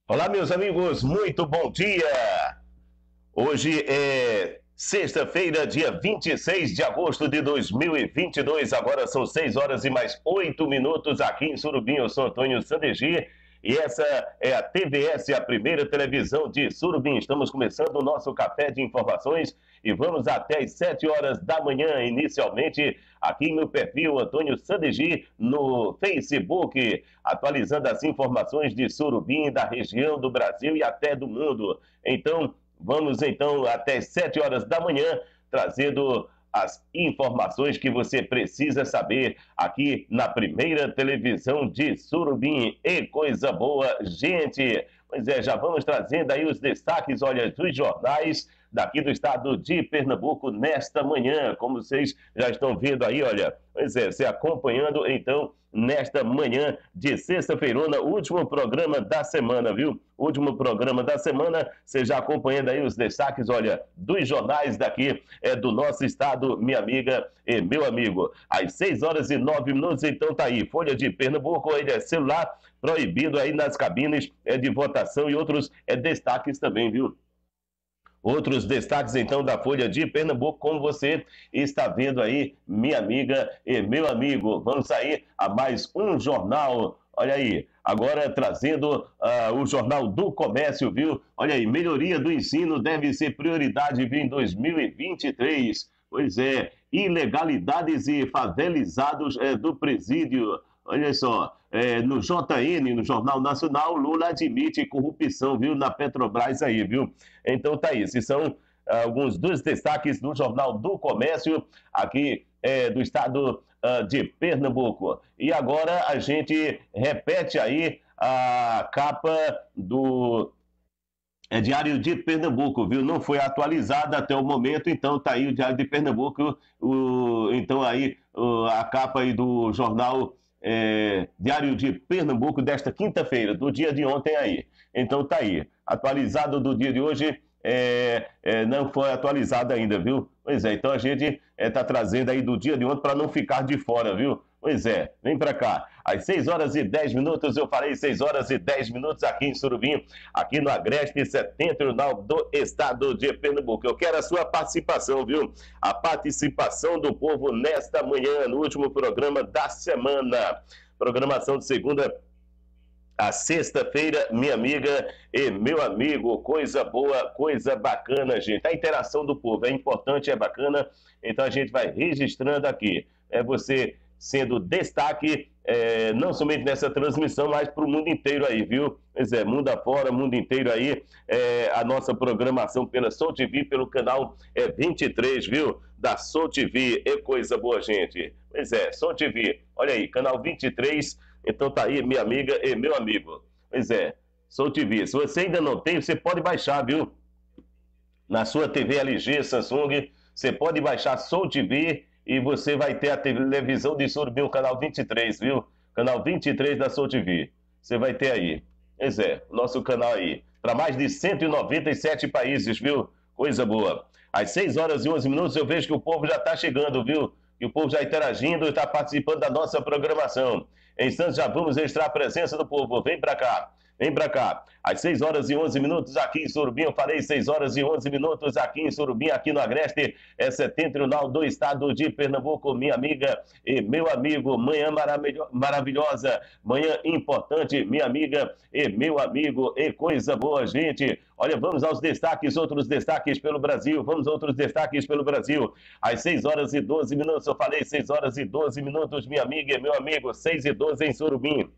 Olá, meus amigos, muito bom dia! Hoje é sexta-feira, dia 26 de agosto de 2022. Agora são 6 horas e mais 8 minutos aqui em Surubim. Eu sou Antônio Sandegi e essa é a TVS, a primeira televisão de Surubim. Estamos começando o nosso café de informações e vamos até às 7 horas da manhã, inicialmente aqui no perfil Antônio Sandegi no Facebook, atualizando as informações de Surubim, da região, do Brasil e até do mundo. Então, vamos então até 7 horas da manhã, trazendo as informações que você precisa saber aqui na primeira televisão de Surubim. E coisa boa, gente! Pois é, já vamos trazendo aí os destaques, olha, dos jornais daqui do estado de Pernambuco nesta manhã, como vocês já estão vendo aí, olha, pois é, se acompanhando então nesta manhã de sexta-feirona, último programa da semana, viu? Último programa da semana, você já acompanhando aí os destaques, olha, dos jornais daqui do nosso estado, minha amiga e meu amigo. Às 6 horas e 9 minutos, então tá aí, Folha de Pernambuco, ele é celular proibido aí nas cabines de votação e outros destaques também, viu? Outros destaques, então, da Folha de Pernambuco, como você está vendo aí, minha amiga e meu amigo. Vamos sair a mais um jornal. Olha aí, agora trazendo o Jornal do Comércio, viu? Olha aí, melhoria do ensino deve ser prioridade, viu, em 2023. Pois é, ilegalidades e favelizados do presídio. Olha só, no JN, no Jornal Nacional, Lula admite corrupção, viu, na Petrobras aí, viu? Então tá aí, esses são alguns dos destaques do Jornal do Comércio aqui do estado de Pernambuco. E agora a gente repete aí a capa do Diário de Pernambuco, viu? Não foi atualizada até o momento, então tá aí o Diário de Pernambuco, então aí a capa aí do jornal Diário de Pernambuco desta quinta-feira, do dia de ontem aí. Então tá aí, atualizado do dia de hoje, não foi atualizado ainda, viu? Pois é, então a gente tá trazendo aí do dia de ontem para não ficar de fora, viu? Pois é, vem para cá. Às 6 horas e 10 minutos, eu farei 6 horas e 10 minutos aqui em Surubim, aqui no Agreste Setentrional do estado de Pernambuco. Eu quero a sua participação, viu? A participação do povo nesta manhã, no último programa da semana. Programação de segunda a sexta-feira, minha amiga e meu amigo, coisa boa, coisa bacana, gente. A interação do povo é importante, é bacana, então a gente vai registrando aqui. É você sendo destaque, não somente nessa transmissão, mas para o mundo inteiro aí, viu? Pois é, mundo afora, mundo inteiro aí, a nossa programação pela Soul TV, pelo canal 23, viu? Da Soul TV, é coisa boa, gente. Pois é, Soul TV, olha aí, canal 23, então tá aí, minha amiga e meu amigo. Pois é, Soul TV. Se você ainda não tem, você pode baixar, viu? Na sua TV LG, Samsung, você pode baixar Soul TV e você vai ter a televisão de Surubim, o canal 23, viu? Canal 23 da Soul TV. Você vai ter aí. Pois é, nosso canal aí. Para mais de 197 países, viu? Coisa boa. Às 6 horas e 11 minutos eu vejo que o povo já está chegando, viu? Que o povo já interagindo e está participando da nossa programação. Em instantes já vamos registrar a presença do povo. Vem para cá. Vem para cá. Às 6 horas e 11 minutos aqui em Surubim, eu falei 6 horas e 11 minutos aqui em Surubim, aqui no Agreste, setentrional do estado de Pernambuco, minha amiga e meu amigo. Manhã maravilhosa, manhã importante, minha amiga e meu amigo, e coisa boa, gente. Olha, vamos aos destaques, outros destaques pelo Brasil, vamos a outros destaques pelo Brasil. Às 6 horas e 12 minutos, eu falei 6 horas e 12 minutos, minha amiga e meu amigo, 6 e 12 em Surubim.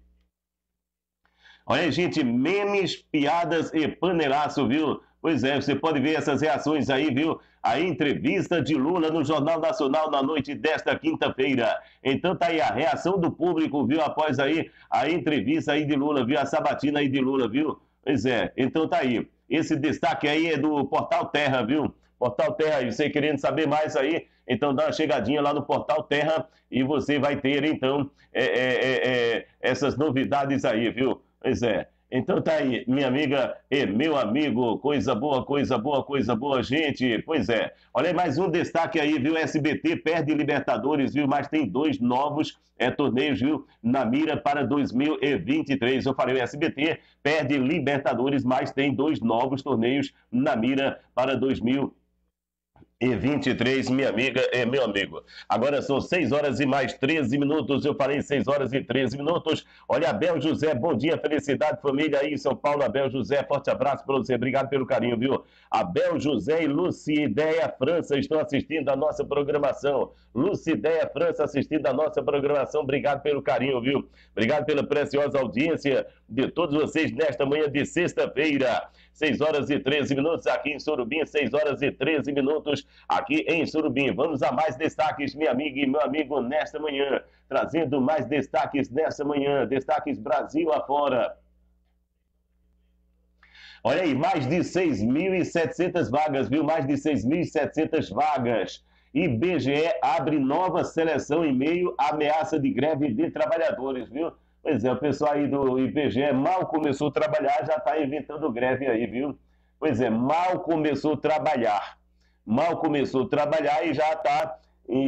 Olha aí, gente, memes, piadas e panelaço, viu? Pois é, você pode ver essas reações aí, viu? A entrevista de Lula no Jornal Nacional na noite desta quinta-feira. Então tá aí a reação do público, viu? Após aí a entrevista aí de Lula, viu? A sabatina aí de Lula, viu? Pois é, então tá aí. Esse destaque aí é do Portal Terra, viu? Portal Terra, e você querendo saber mais aí, então dá uma chegadinha lá no Portal Terra e você vai ter, então, essas novidades aí, viu? Pois é. Então tá aí, minha amiga e meu amigo, coisa boa, coisa boa, coisa boa, gente. Pois é. Olha aí, mais um destaque aí, viu? SBT perde Libertadores, viu? Mas tem dois novos torneios, viu? Na mira para 2023. Eu falei, o SBT perde Libertadores, mas tem dois novos torneios na mira para 2023, minha amiga e meu amigo. Agora são 6 horas e mais 13 minutos. Eu falei 6 horas e 13 minutos. Olha, Abel José, bom dia, felicidade, família aí em São Paulo. Abel José, forte abraço para você. Obrigado pelo carinho, viu? Abel José e Lucideia França estão assistindo a nossa programação. Lucideia França assistindo a nossa programação. Obrigado pelo carinho, viu? Obrigado pela preciosa audiência de todos vocês nesta manhã de sexta-feira. 6 horas e 13 minutos aqui em Surubim, 6 horas e 13 minutos aqui em Surubim. Vamos a mais destaques, minha amiga e meu amigo, nesta manhã. Trazendo mais destaques nesta manhã, destaques Brasil afora. Olha aí, mais de 6.700 vagas, viu? Mais de 6.700 vagas. IBGE abre nova seleção em meio à ameaça de greve de trabalhadores, viu? Pois é, o pessoal aí do IBGE mal começou a trabalhar, já está inventando greve aí, viu? Pois é, mal começou a trabalhar. Mal começou a trabalhar e já está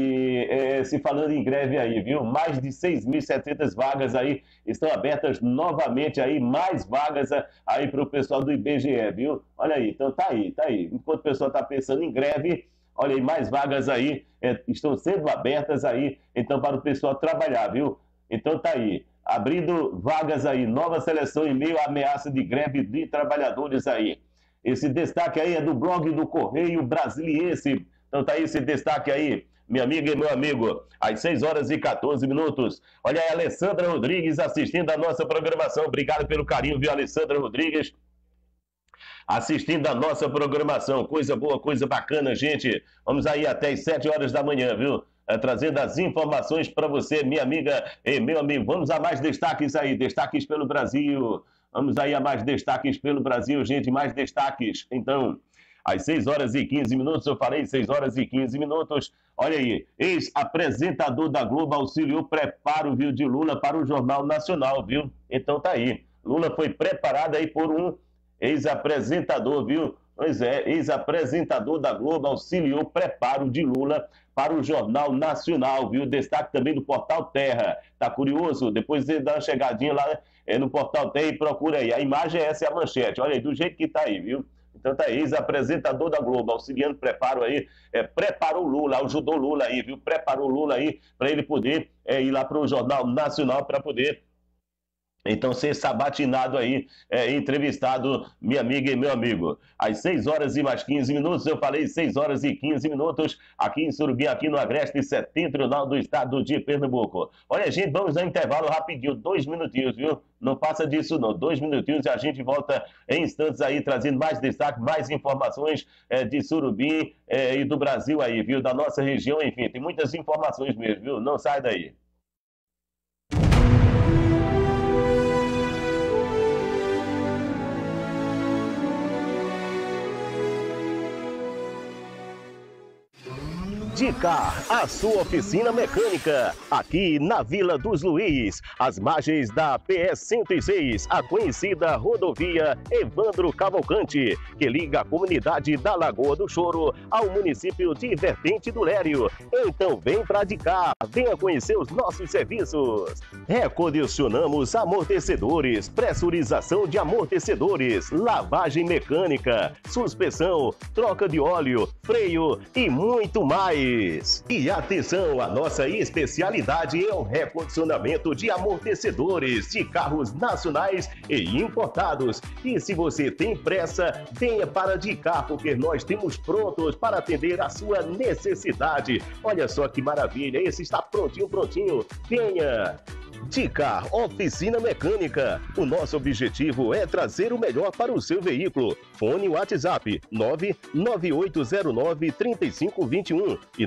se falando em greve aí, viu? Mais de 6.700 vagas aí estão abertas novamente aí, mais vagas aí para o pessoal do IBGE, viu? Olha aí, então tá aí, tá aí. Enquanto o pessoal está pensando em greve, olha aí, mais vagas aí estão sendo abertas aí, então para o pessoal trabalhar, viu? Então tá aí. Abrindo vagas aí, nova seleção em meio à ameaça de greve de trabalhadores aí. Esse destaque aí é do blog do Correio Brasiliense. Então tá aí esse destaque aí, minha amiga e meu amigo, às 6 horas e 14 minutos. Olha aí, Alessandra Rodrigues assistindo a nossa programação. Obrigado pelo carinho, viu, Alessandra Rodrigues? Assistindo a nossa programação. Coisa boa, coisa bacana, gente. Vamos aí até as 7 horas da manhã, viu? Trazendo as informações para você, minha amiga e meu amigo. Vamos a mais destaques aí, destaques pelo Brasil. Vamos aí a mais destaques pelo Brasil, gente, mais destaques. Então, às 6 horas e 15 minutos, eu falei 6 horas e 15 minutos. Olha aí, ex-apresentador da Globo auxiliou preparo, viu, de Lula para o Jornal Nacional, viu? Então tá aí. Lula foi preparado aí por um ex-apresentador, viu? Pois é, ex-apresentador da Globo auxiliou preparo de Lula para o Jornal Nacional, viu? Destaque também do Portal Terra. Tá curioso? Depois você dá uma chegadinha lá no Portal Terra e procura aí. A imagem é essa, é a manchete. Olha aí, do jeito que tá aí, viu? Então tá aí, ex-apresentador da Globo, auxiliando preparo aí, preparou Lula, ajudou Lula aí, viu? Preparou Lula aí para ele poder ir lá para o Jornal Nacional para poder então ser sabatinado aí, entrevistado, minha amiga e meu amigo. Às 6 horas e mais 15 minutos, eu falei 6 horas e 15 minutos, aqui em Surubim, aqui no Agreste Setentrional do estado de Pernambuco. Olha, gente, vamos ao intervalo rapidinho, 2 minutinhos, viu? Não passa disso não, 2 minutinhos e a gente volta em instantes aí, trazendo mais destaque, mais informações de Surubim e do Brasil aí, viu? Da nossa região, enfim, tem muitas informações mesmo, viu? Não sai daí. Dicar, a sua oficina mecânica, aqui na Vila dos Luiz, às margens da PS 106, a conhecida rodovia Evandro Cavalcante, que liga a comunidade da Lagoa do Choro ao município de Vertente do Lério. Então vem pra Dicar, venha conhecer os nossos serviços. Recondicionamos amortecedores, pressurização de amortecedores, lavagem mecânica, suspensão, troca de óleo, freio e muito mais. E atenção, a nossa especialidade é o recondicionamento de amortecedores de carros nacionais e importados. E se você tem pressa, venha para Dicar, porque nós temos prontos para atender a sua necessidade. Olha só que maravilha, esse está prontinho, prontinho. Venha! Dicar, oficina mecânica. O nosso objetivo é trazer o melhor para o seu veículo. Fone WhatsApp 99809-3521 e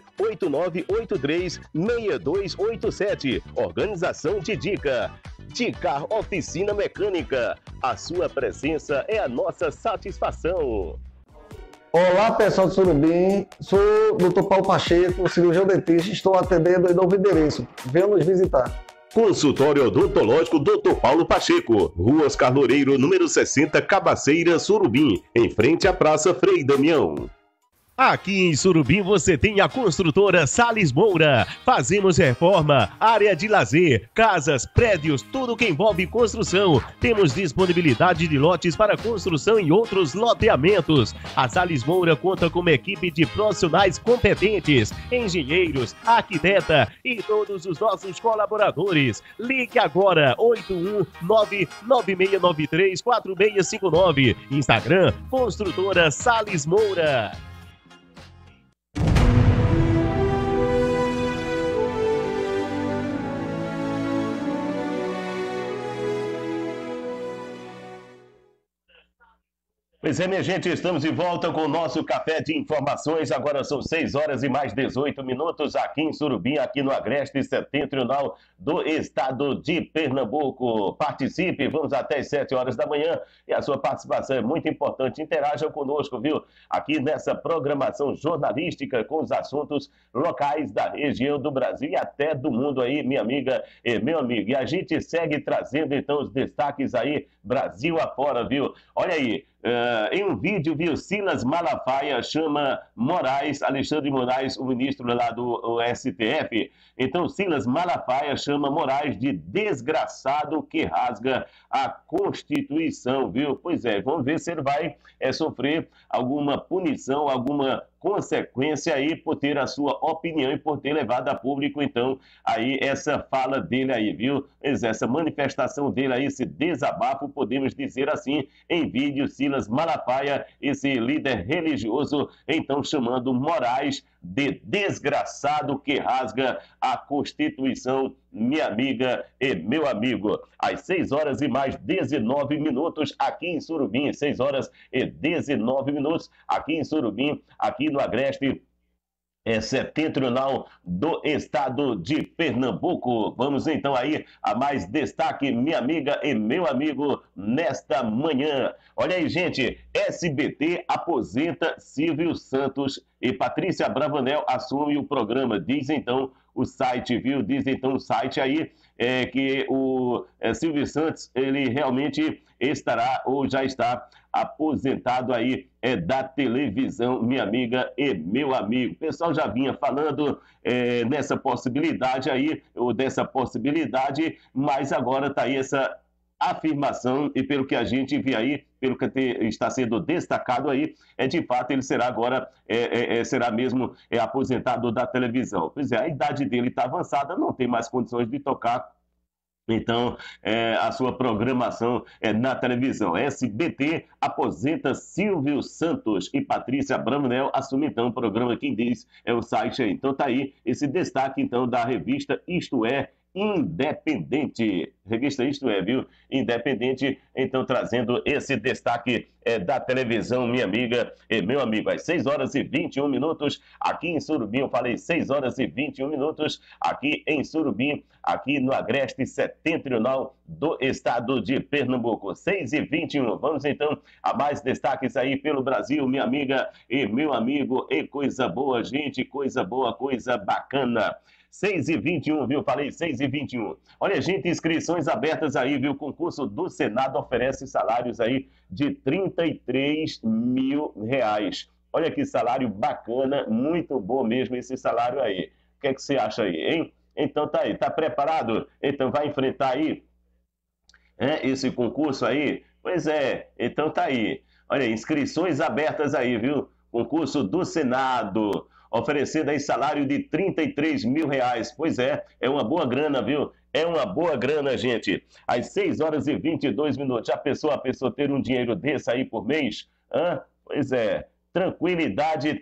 98983-6287. Organização de Dicar. Dicar, oficina mecânica. A sua presença é a nossa satisfação. Olá, pessoal de Surubim. Sou o Dr. Paulo Pacheco, cirurgião dentista. Estou atendendo em novo endereço. Venham nos visitar. Consultório Odontológico Dr. Paulo Pacheco, Rua Oscar Loureiro, número 60, Cabaceira, Surubim, em frente à Praça Frei Damião. Aqui em Surubim você tem a construtora Salles Moura. Fazemos reforma, área de lazer, casas, prédios, tudo que envolve construção. Temos disponibilidade de lotes para construção e outros loteamentos. A Salles Moura conta com uma equipe de profissionais competentes, engenheiros, arquiteta e todos os nossos colaboradores. Ligue agora, 819-9693-4659. Instagram, Construtora Salles Moura. Pois é, minha gente, estamos de volta com o nosso café de informações. Agora são 6 horas e mais 18 minutos aqui em Surubim, aqui no Agreste Setentrional do estado de Pernambuco. Participe, vamos até as 7 horas da manhã e a sua participação é muito importante. Interaja conosco, viu? Aqui nessa programação jornalística com os assuntos locais da região do Brasil e até do mundo aí, minha amiga e meu amigo. E a gente segue trazendo então os destaques aí, Brasil afora, viu? Olha aí. Em um vídeo, viu, Silas Malafaia chama Alexandre Moraes, o ministro lá do STF. Então, Silas Malafaia chama Moraes de desgraçado que rasga a Constituição, viu? Pois é, vamos ver se ele vai sofrer alguma punição, alguma consequência aí por ter a sua opinião e por ter levado a público, então, aí essa fala dele aí, viu? Essa manifestação dele aí, esse desabafo, podemos dizer assim, em vídeo, Silas Malafaia, esse líder religioso, então chamando Moraes de desgraçado que rasga a Constituição, minha amiga e meu amigo. Às 6 horas e mais 19 minutos aqui em Surubim, 6 horas e 19 minutos aqui em Surubim, aqui no Agreste Setentrional do estado de Pernambuco. Vamos então aí a mais destaque, minha amiga e meu amigo, nesta manhã. Olha aí, gente, SBT aposenta Silvio Santos e Patrícia Bravanel assume o programa. Diz então o site, viu? Diz então o site aí que o Silvio Santos, ele realmente estará ou já está aposentado aí da televisão, minha amiga e meu amigo. O pessoal já vinha falando nessa possibilidade aí, ou dessa possibilidade, mas agora está aí essa afirmação, e pelo que a gente vê aí, pelo que está sendo destacado aí, de fato ele será agora, será mesmo aposentado da televisão. Pois é, a idade dele está avançada, não tem mais condições de tocar então, a sua programação na televisão. SBT aposenta Silvio Santos e Patrícia Bravanel assume então o programa. Quem diz é o site aí. Então tá aí esse destaque então da revista Isto É Independente. Revista Isto É, viu? Independente, então trazendo esse destaque da televisão, minha amiga e meu amigo. Às 6 horas e 21 minutos aqui em Surubim, eu falei 6 horas e 21 minutos aqui em Surubim, aqui no Agreste Setentrional do estado de Pernambuco. 6 e 21. Vamos então a mais destaques aí pelo Brasil, minha amiga e meu amigo. E coisa boa, gente, coisa boa, coisa bacana. 6 e 21, viu? Falei 6 e 21. Olha, gente, inscrições abertas aí, viu? O concurso do Senado oferece salários aí de R$ 33 mil. Olha que salário bacana, muito bom mesmo esse salário aí. O que é que você acha aí, hein? Então tá aí, tá preparado? Então vai enfrentar aí esse concurso aí? Pois é, então tá aí. Olha, inscrições abertas aí, viu? Concurso do Senado, oferecendo aí salário de R$ 33 mil. Pois é uma boa grana, viu? É uma boa grana, gente. Às 6 horas e 22 minutos. Já pensou a pessoa ter um dinheiro desse aí por mês? Pois é, tranquilidade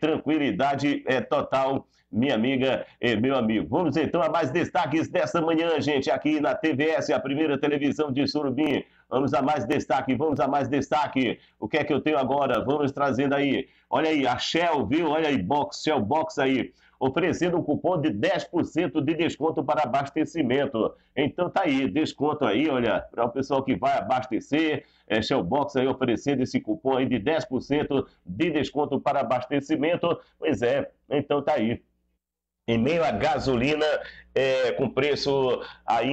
total, minha amiga e meu amigo. Vamos então a mais destaques desta manhã, gente, aqui na TVS, a primeira televisão de Surubim. Vamos a mais destaque, vamos a mais destaque. O que é que eu tenho agora? Vamos trazendo aí. Olha aí, a Shell, viu? Olha aí, Shell Box aí, oferecendo um cupom de 10% de desconto para abastecimento. Então tá aí, desconto aí, olha, para o pessoal que vai abastecer, Shell Box aí oferecendo esse cupom aí de 10% de desconto para abastecimento. Pois é, então tá aí. em meio à gasolina com preço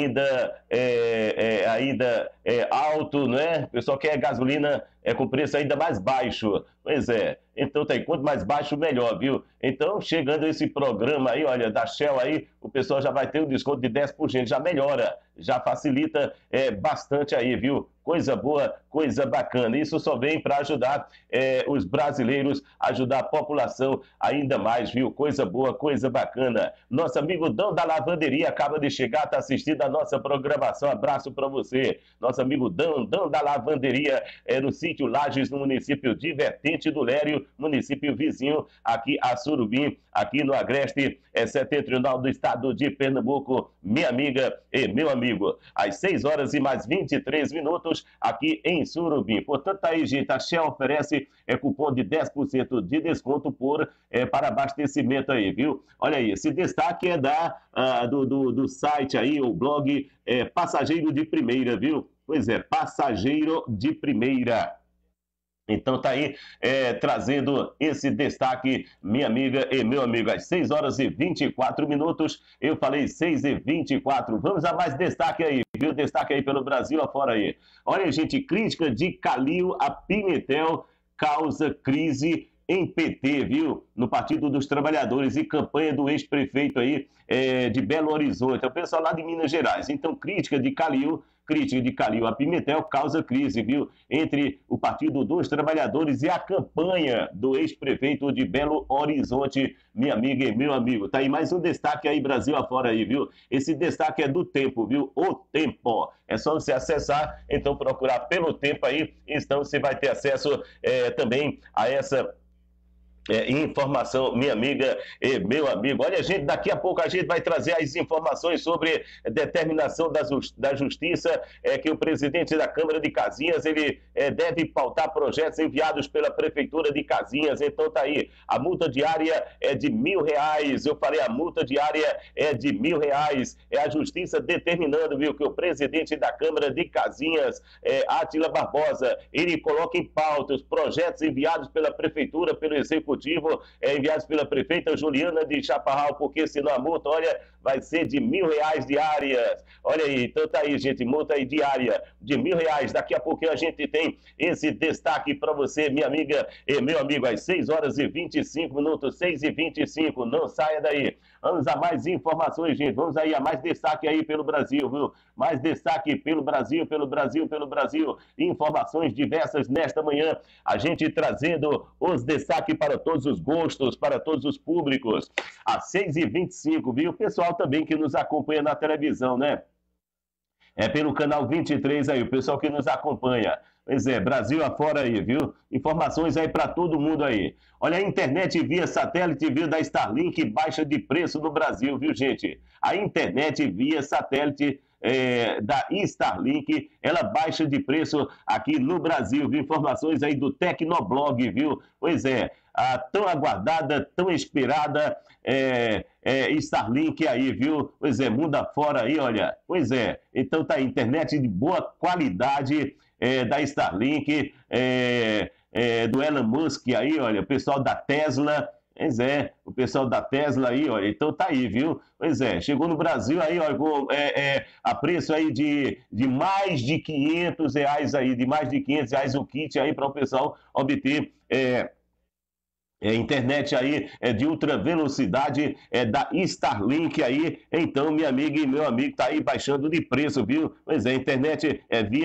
ainda alto, né? O pessoal quer gasolina com preço ainda mais baixo. Pois é. Então, tá aí, quanto mais baixo, melhor, viu? Então, chegando esse programa aí, olha, da Shell aí, o pessoal já vai ter um desconto de 10%, já melhora, já facilita bastante aí, viu? Coisa boa, coisa bacana. Isso só vem para ajudar os brasileiros, ajudar a população ainda mais, viu? Coisa boa, coisa bacana. Nosso amigo Dão da Lavanderia acaba de chegar, está assistindo a nossa programação. Abraço para você. Nosso amigo Dão da Lavanderia, no sítio Lages, no município de Vertente do Lério, município vizinho aqui a Surubim, aqui no Agreste, setentrional do estado de Pernambuco. Minha amiga e meu amigo, às 6 horas e mais 23 minutos aqui em Surubim. Portanto, aí, gente, a Shell oferece cupom de 10% de desconto para abastecimento aí, viu? Olha aí, esse destaque é do site aí, o blog Passageiro de Primeira, viu? Pois é, Passageiro de Primeira. Então tá aí trazendo esse destaque, minha amiga e meu amigo, às 6 horas e 24 minutos, eu falei 6 e 24, vamos a mais destaque aí, viu? Destaque aí pelo Brasil afora aí. Olha, gente, crítica de Calil a Pimentel causa crise em PT, viu? No Partido dos Trabalhadores e campanha do ex-prefeito aí de Belo Horizonte, é o pessoal lá de Minas Gerais. Então, crítica de Calil a Pimentel causa crise, viu? Entre o Partido dos Trabalhadores e a campanha do ex-prefeito de Belo Horizonte, minha amiga e meu amigo. Tá aí mais um destaque aí, Brasil afora aí, viu? Esse destaque é do Tempo, viu? O Tempo. É só você acessar, então procurar pelo Tempo aí, então você vai ter acesso também a essa informação, minha amiga e meu amigo. Olha, gente, daqui a pouco a gente vai trazer as informações sobre determinação da Justiça, que o presidente da Câmara de Caxias, ele deve pautar projetos enviados pela Prefeitura de Caxias. Então tá aí, a multa diária é de R$1.000. Eu falei, a multa diária é de R$1.000. É a Justiça determinando, viu, que o presidente da Câmara de Caxias, Átila Barbosa, ele coloca em pauta os projetos enviados pela Prefeitura, pelo Executivo, enviados pela prefeita Juliana de Chaparral, porque senão a multa, olha, vai ser de R$1.000 diárias. Olha aí, então tá aí, gente, multa aí diária de R$1.000. Daqui a pouquinho a gente tem esse destaque para você, minha amiga e meu amigo, às 6 horas e 25 minutos, 6 e 25, não saia daí. Vamos a mais informações, gente. Vamos aí a mais destaque aí pelo Brasil, viu? Mais destaque pelo Brasil, pelo Brasil, pelo Brasil. Informações diversas nesta manhã. A gente trazendo os destaques para todos os gostos, para todos os públicos. Às 6 e 25, viu? O pessoal também que nos acompanha na televisão, né? Pelo canal 23 aí, o pessoal que nos acompanha. Pois é, Brasil afora aí, viu? Informações aí para todo mundo aí. Olha, a internet via satélite, viu, da Starlink baixa de preço no Brasil, viu, gente? A internet via satélite da Starlink, ela baixa de preço aqui no Brasil, viu? Informações aí do Tecnoblog, viu? Pois é, a tão aguardada, tão esperada Starlink aí, viu? Pois é, mundo afora aí, olha. Pois é, então tá aí, internet de boa qualidade, da Starlink, do Elon Musk aí, olha, o pessoal da Tesla, pois é, o pessoal da Tesla aí, olha, então tá aí, viu? Pois é, chegou no Brasil aí, olha, a preço aí de mais de R$500 aí, de mais de R$500 o kit aí para o pessoal obter internet aí de ultra velocidade da Starlink aí. Então, minha amiga e meu amigo, tá aí baixando de preço, viu? Pois é, internet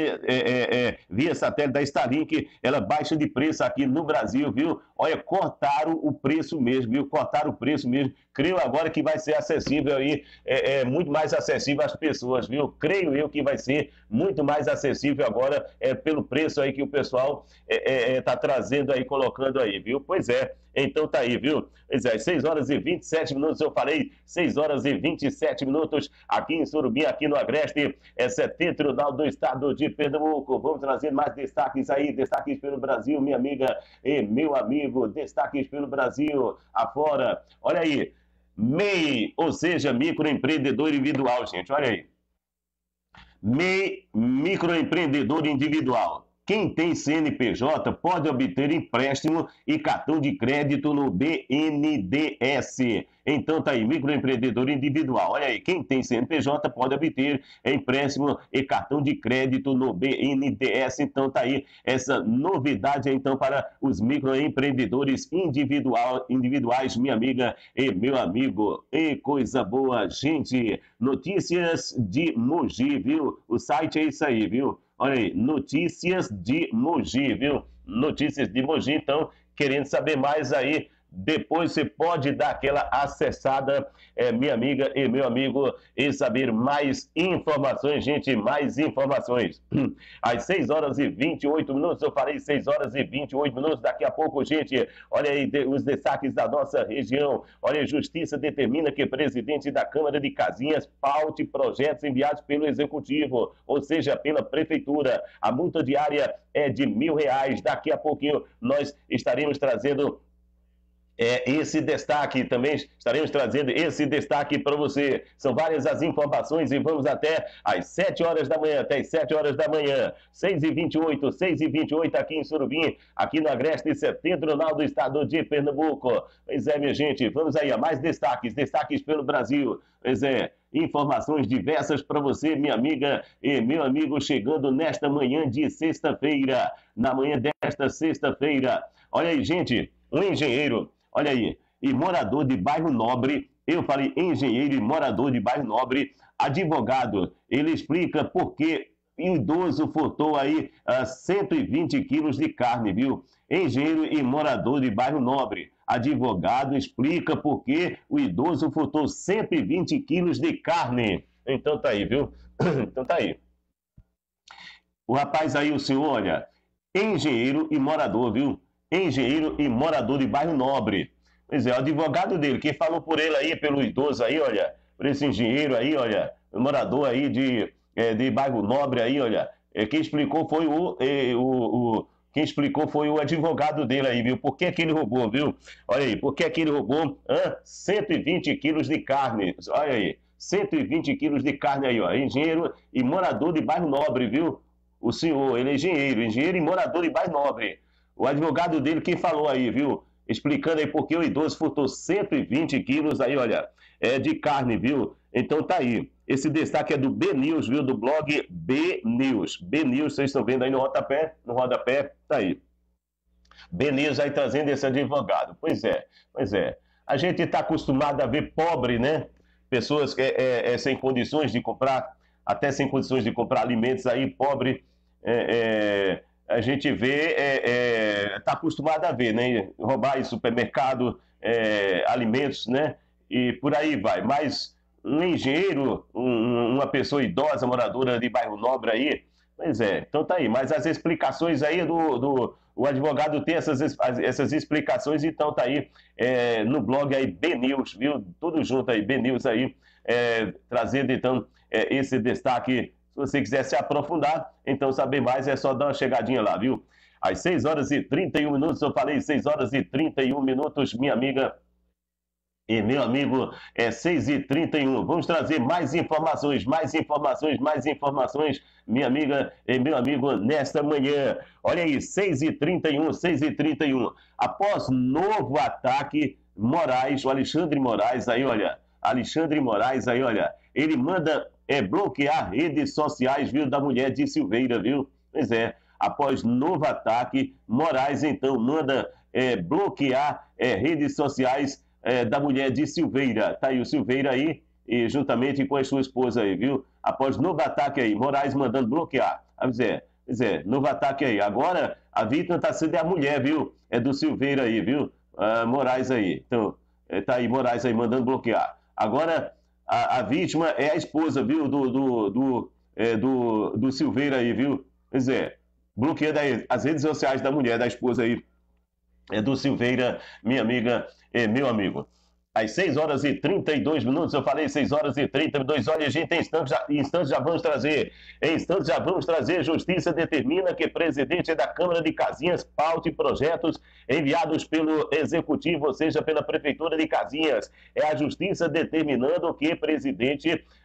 via satélite da Starlink, ela baixa de preço aqui no Brasil, viu? Olha, cortaram o preço mesmo, viu? Cortaram o preço mesmo. Creio agora que vai ser acessível aí, muito mais acessível às pessoas, viu? Creio eu que vai ser muito mais acessível agora pelo preço aí que o pessoal tá trazendo aí, colocando aí, viu? Pois é. Então tá aí, viu? Pois é, 6 horas e 27 minutos, eu falei 6 horas e 27 minutos aqui em Surubim, aqui no Agreste, setentrional do estado de Pernambuco. Vamos trazer mais destaques aí, destaques pelo Brasil, minha amiga e meu amigo, destaques pelo Brasil afora. Olha aí, MEI, ou seja, microempreendedor individual, gente, olha aí. MEI, microempreendedor individual. Quem tem CNPJ pode obter empréstimo e cartão de crédito no BNDES. Então tá aí, microempreendedor individual. Olha aí, quem tem CNPJ pode obter empréstimo e cartão de crédito no BNDES. Então tá aí essa novidade então para os microempreendedores individuais, minha amiga e meu amigo. E coisa boa, gente. Notícias de Mogi, viu? O site é isso aí, viu? Olha aí, Notícias de Mogi, viu? Notícias de Mogi, então, querendo saber mais aí, depois você pode dar aquela acessada, minha amiga e meu amigo, e saber mais informações, gente, mais informações. Às 6 horas e 28 minutos, eu falei 6 horas e 28 minutos, daqui a pouco, gente, olha aí os destaques da nossa região. Olha aí, Justiça determina que presidente da Câmara de Casinhas paute projetos enviados pelo Executivo, ou seja, pela Prefeitura. A multa diária é de R$1.000. Daqui a pouquinho nós estaremos trazendo esse destaque, também estaremos trazendo esse destaque para você. São várias as informações e vamos até às 7 horas da manhã, até às 7 horas da manhã, 6h28, 6h28 aqui em Surubim, aqui no Agreste Setentrional do estado de Pernambuco. Pois é, minha gente, vamos aí a mais destaques pelo Brasil. Pois é, informações diversas para você, minha amiga e meu amigo, chegando nesta manhã de sexta-feira, na manhã desta sexta-feira. Olha aí, gente, um engenheiro, olha aí, e morador de bairro Nobre, eu falei engenheiro e morador de bairro Nobre, advogado, ele explica por que o idoso furtou aí 120 quilos de carne, viu? Engenheiro e morador de bairro Nobre, advogado explica por que o idoso furtou 120 quilos de carne. Então tá aí, viu? Então tá aí. O rapaz aí, o senhor, olha, engenheiro e morador, viu? Engenheiro e morador de bairro Nobre. Pois é, o advogado dele, quem falou por ele aí, pelo idoso aí, olha, por esse engenheiro aí, olha, morador aí de bairro Nobre aí, olha, quem explicou foi quem explicou foi o advogado dele aí, viu? Por que que ele roubou, viu? Olha aí, por que que ele roubou 120 quilos de carne? Olha aí, 120 quilos de carne aí, ó, engenheiro e morador de bairro Nobre, viu? O senhor, ele é engenheiro e morador de bairro Nobre. O advogado dele, quem falou aí, viu? Explicando aí por que o idoso furtou 120 quilos aí, olha, de carne, viu? Então tá aí. Esse destaque é do B-News, viu? Do blog B-News. B-News, vocês estão vendo aí no rodapé? No rodapé, tá aí. B-News aí trazendo esse advogado. Pois é. A gente está acostumado a ver pobre, né? Pessoas sem condições de comprar, até sem condições de comprar alimentos aí, pobre, a gente vê, está acostumado a ver, né? Roubar em supermercado, alimentos, né? E por aí vai. Mas um engenheiro, uma pessoa idosa, moradora de bairro Nobre aí, pois é, então tá aí. Mas as explicações aí o advogado tem essas explicações, então tá aí no blog aí B-News, viu? Tudo junto aí, B-News aí, trazendo então esse destaque. Se você quiser se aprofundar, então saber mais é só dar uma chegadinha lá, viu? Às 6 horas e 31 minutos, eu falei 6 horas e 31 minutos, minha amiga e meu amigo, 6h31. Vamos trazer mais informações, minha amiga e meu amigo, nesta manhã. Olha aí, 6h31. Após novo ataque, Moraes, o Alexandre Moraes aí, olha, ele manda bloquear redes sociais, viu, da mulher de Silveira, viu? Pois é, após novo ataque, Moraes então manda bloquear redes sociais da mulher de Silveira. Tá aí o Silveira aí, e juntamente com a sua esposa aí, viu? Após novo ataque aí, Moraes mandando bloquear. Pois é, novo ataque aí. Agora, a vítima tá sendo a mulher, viu? É do Silveira aí, viu? Moraes aí. Então, tá aí Moraes aí mandando bloquear. Agora, a vítima é a esposa, viu? Do Silveira aí, viu? Pois é, bloqueia as redes sociais da mulher, da esposa aí, do Silveira, minha amiga e meu amigo. Às 6 horas e 32 minutos, eu falei 6 horas e 32, olha, gente, em instantes já vamos trazer, Justiça determina que presidente da Câmara de Casinhas paute projetos enviados pelo Executivo, ou seja, pela Prefeitura de Casinhas. É a Justiça determinando que presidente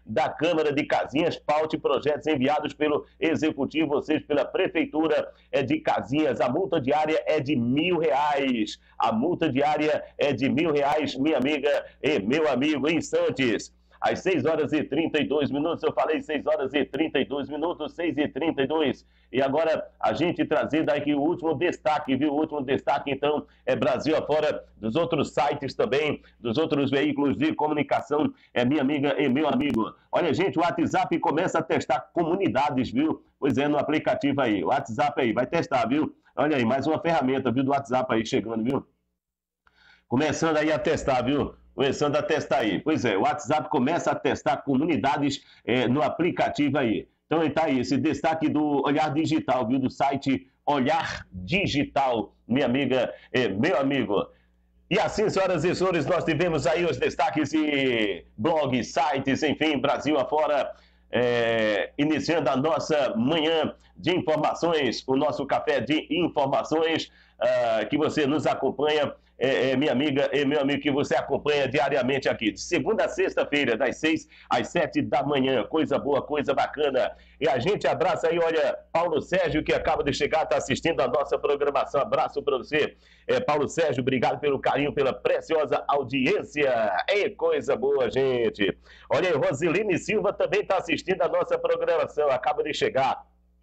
da Câmara de Casinhas, paute projetos enviados pelo Executivo, ou seja, pela Prefeitura de Casinhas. A multa diária é de R$1.000. A multa diária é de R$1.000, minha amiga e meu amigo. Em instantes, às 6 horas e 32 minutos, eu falei 6 horas e 32 minutos, 6 e 32. E agora a gente trazendo aqui o último destaque, viu? O último destaque, então, é Brasil afora, dos outros sites também, dos outros veículos de comunicação, minha amiga e meu amigo. Olha, gente, o WhatsApp começa a testar comunidades, viu? Pois é, no aplicativo aí, o WhatsApp aí, vai testar, viu? Olha aí, mais uma ferramenta, viu, do WhatsApp aí chegando, viu? Começando aí a testar, viu? Começando a testar aí. Pois é, o WhatsApp começa a testar comunidades no aplicativo aí. Então, está aí, esse destaque do Olhar Digital, viu? Do site Olhar Digital, minha amiga e meu amigo. E assim, senhoras e senhores, nós tivemos aí os destaques de blogs, sites, enfim, Brasil afora, iniciando a nossa manhã de informações, o nosso café de informações, que você nos acompanha, minha amiga e meu amigo, que você acompanha diariamente aqui, de segunda a sexta-feira, das 6 às 7 da manhã. Coisa boa, coisa bacana. E a gente abraça aí, olha, Paulo Sérgio, que acaba de chegar, está assistindo a nossa programação. Abraço para você, Paulo Sérgio, obrigado pelo carinho, pela preciosa audiência. E coisa boa, gente. Olha aí, Rosiline Silva também está assistindo a nossa programação, acaba de chegar,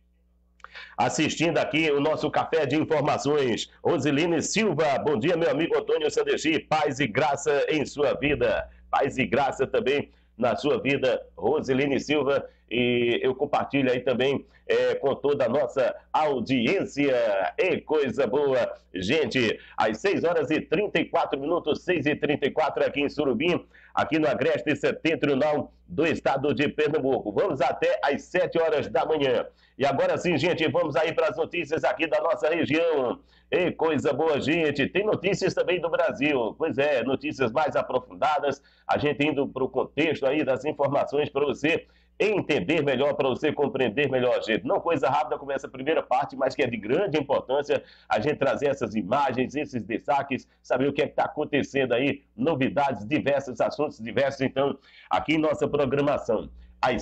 assistindo aqui o nosso café de informações. Rosiline Silva, bom dia, meu amigo Antônio Sandeci, paz e graça em sua vida, paz e graça também na sua vida, Rosiline Silva, e eu compartilho aí também com toda a nossa audiência. E coisa boa, gente, às 6 horas e 34 minutos, 6 e 34 aqui em Surubim, aqui no Agreste Setentrional do estado de Pernambuco. Vamos até às 7 horas da manhã. E agora sim, gente, vamos aí para as notícias aqui da nossa região. E coisa boa, gente. Tem notícias também do Brasil. Pois é, notícias mais aprofundadas. A gente indo para o contexto aí das informações para você entender melhor, para você compreender melhor, gente. Não coisa rápida como essa primeira parte, mas que é de grande importância a gente trazer essas imagens, esses destaques, saber o que é que está acontecendo aí, novidades diversas, assuntos diversos, então, aqui em nossa programação, às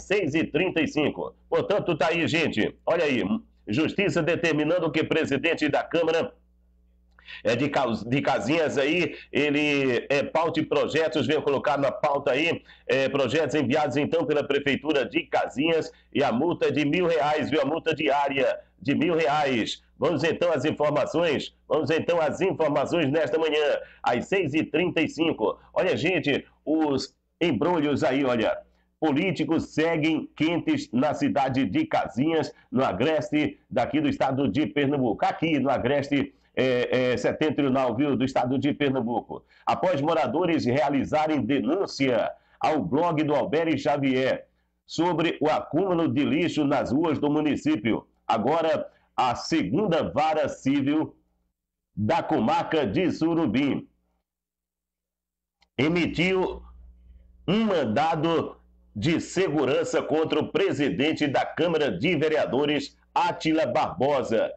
6h35. Portanto, tá aí, gente. Olha aí, Justiça determinando que presidente da Câmara de Casinhas aí, ele paute projetos, venho colocar na pauta aí, projetos enviados então pela Prefeitura de Casinhas, e a multa é de R$1.000, viu? A multa diária de R$1.000. Vamos então às informações? Vamos então às informações nesta manhã, às 6h35. Olha, gente, os embrulhos aí, olha, políticos seguem quentes na cidade de Casinhas, no agreste daqui do estado de Pernambuco. Aqui no agreste setentrional, viu, do estado de Pernambuco. Após moradores realizarem denúncia ao blog do Alberi Xavier sobre o acúmulo de lixo nas ruas do município, agora a segunda vara civil da comarca de Surubim emitiu um mandado de segurança contra o presidente da Câmara de Vereadores, Átila Barbosa,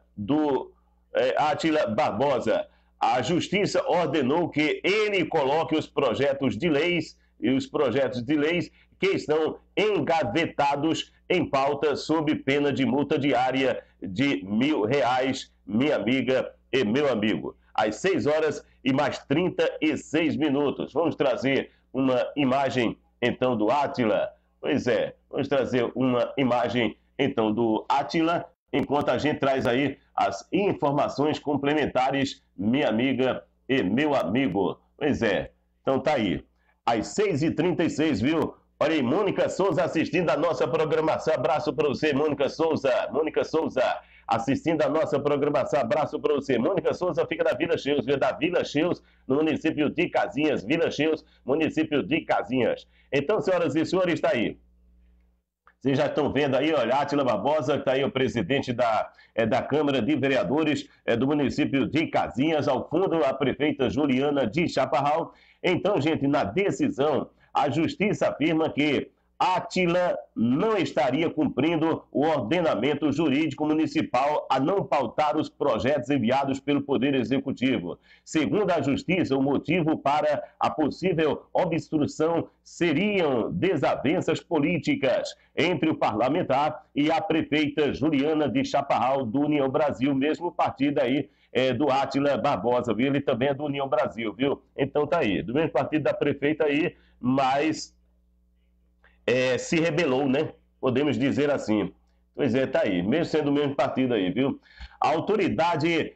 A Justiça ordenou que ele coloque os projetos de leis que estão engavetados em pauta sob pena de multa diária de R$1.000, minha amiga e meu amigo. Às 6 horas e mais 36 minutos. Vamos trazer uma imagem, então, do Átila. Pois é, vamos trazer uma imagem, então, do Átila, enquanto a gente traz aí as informações complementares, minha amiga e meu amigo. Pois é, então tá aí. Às 6h36, viu? Olha aí, Mônica Souza assistindo a nossa programação. Abraço para você, Mônica Souza. Mônica Souza assistindo a nossa programação. Abraço para você. Mônica Souza fica da Vila Cheus, viu? Da Vila Cheus, no município de Casinhas. Vila Cheus, município de Casinhas. Então, senhoras e senhores, está aí. Vocês já estão vendo aí, olha, Átila Barbosa, que está aí o presidente da Câmara de Vereadores do município de Casinhas, ao fundo a prefeita Juliana de Chaparral. Então, gente, na decisão, a Justiça afirma que Átila não estaria cumprindo o ordenamento jurídico municipal a não pautar os projetos enviados pelo Poder Executivo. Segundo a Justiça, o motivo para a possível obstrução seriam desavenças políticas entre o parlamentar e a prefeita Juliana de Chaparral, do União Brasil, mesmo partido aí do Átila Barbosa, viu? Ele também é do União Brasil, viu? Então tá aí, do mesmo partido da prefeita aí, mas se rebelou, né? Podemos dizer assim. Pois é, tá aí, mesmo sendo do mesmo partido aí, viu? A autoridade,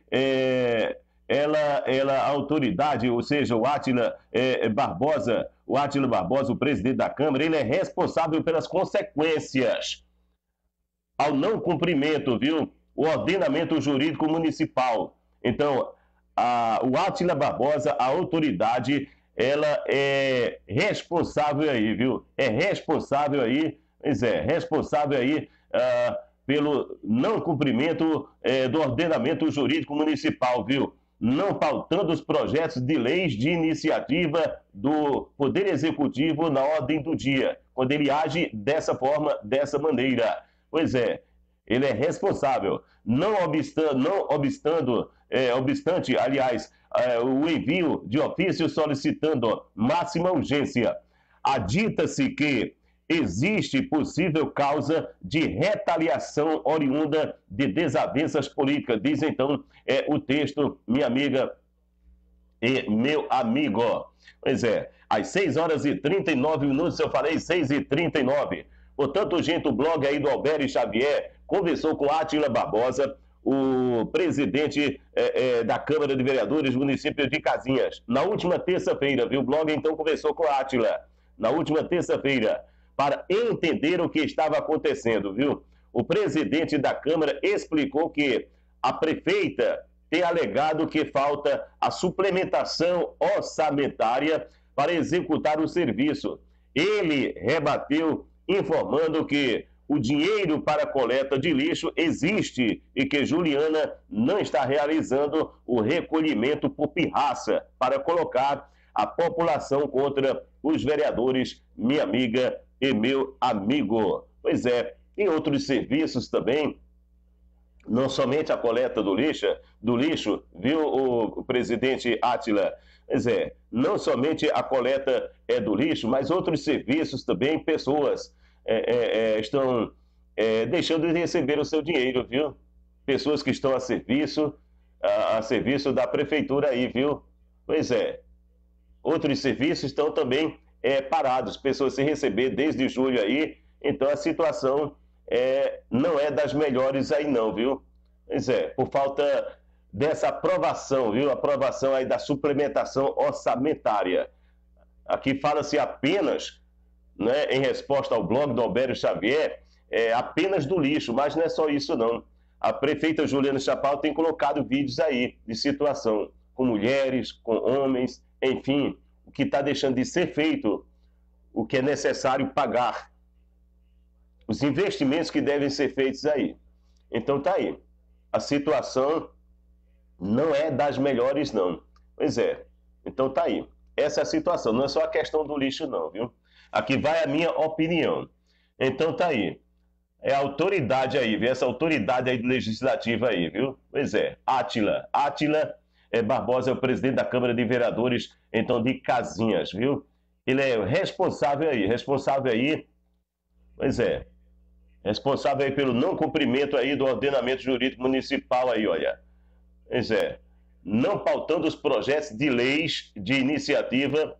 a autoridade, ou seja, o Átila Barbosa, o presidente da Câmara, ele é responsável pelas consequências ao não cumprimento, viu? O ordenamento jurídico municipal. Então, o Átila Barbosa, a autoridade, ela é responsável aí, viu? É responsável aí, responsável aí pelo não cumprimento do ordenamento jurídico municipal, viu? Não pautando os projetos de leis de iniciativa do Poder Executivo na ordem do dia, quando ele age dessa forma, dessa maneira. Pois é, ele é responsável, não obstante, aliás, o envio de ofício solicitando máxima urgência. Adita-se que existe possível causa de retaliação oriunda de desavenças políticas. Diz então o texto, minha amiga e meu amigo. Pois é, às 6h39, eu falei 6h39. Portanto, gente, o blog aí do Alberto Xavier conversou com Átila Barbosa, o presidente da Câmara de Vereadores do município de Casinhas. Na última terça-feira, viu? O blog então conversou com Átila, na última terça-feira, para entender o que estava acontecendo, viu? O presidente da Câmara explicou que a prefeita tem alegado que falta a suplementação orçamentária para executar o serviço. Ele rebateu informando que o dinheiro para a coleta de lixo existe e que Juliana não está realizando o recolhimento por pirraça para colocar a população contra os vereadores, minha amiga e meu amigo. Pois é, tem outros serviços também, não somente a coleta do lixo, viu, o presidente Átila? Pois é, não somente a coleta do lixo, mas outros serviços também, pessoas estão deixando de receber o seu dinheiro, viu? Pessoas que estão a serviço da prefeitura aí, viu? Pois é, outros serviços estão também parados, pessoas sem receber desde julho aí, então a situação não é das melhores aí não, viu? Pois é, por falta dessa aprovação, viu? Aprovação aí da suplementação orçamentária. Aqui fala-se apenas, né, em resposta ao blog do Alberto Xavier, apenas do lixo, mas não é só isso não. A prefeita Juliana Chaparral tem colocado vídeos aí de situação com mulheres, com homens, enfim, o que está deixando de ser feito, o que é necessário pagar, os investimentos que devem ser feitos aí. Então tá aí, a situação não é das melhores não. Pois é, então tá aí, essa é a situação, não é só a questão do lixo não, viu? Aqui vai a minha opinião. Então tá aí. É a autoridade aí, viu? Essa autoridade aí legislativa aí, viu? Pois é, Átila Barbosa é o presidente da Câmara de Vereadores, então, de Casinhas, viu? Ele é responsável aí, pois é, responsável aí pelo não cumprimento aí do ordenamento jurídico municipal aí, olha. Pois é, não pautando os projetos de leis de iniciativa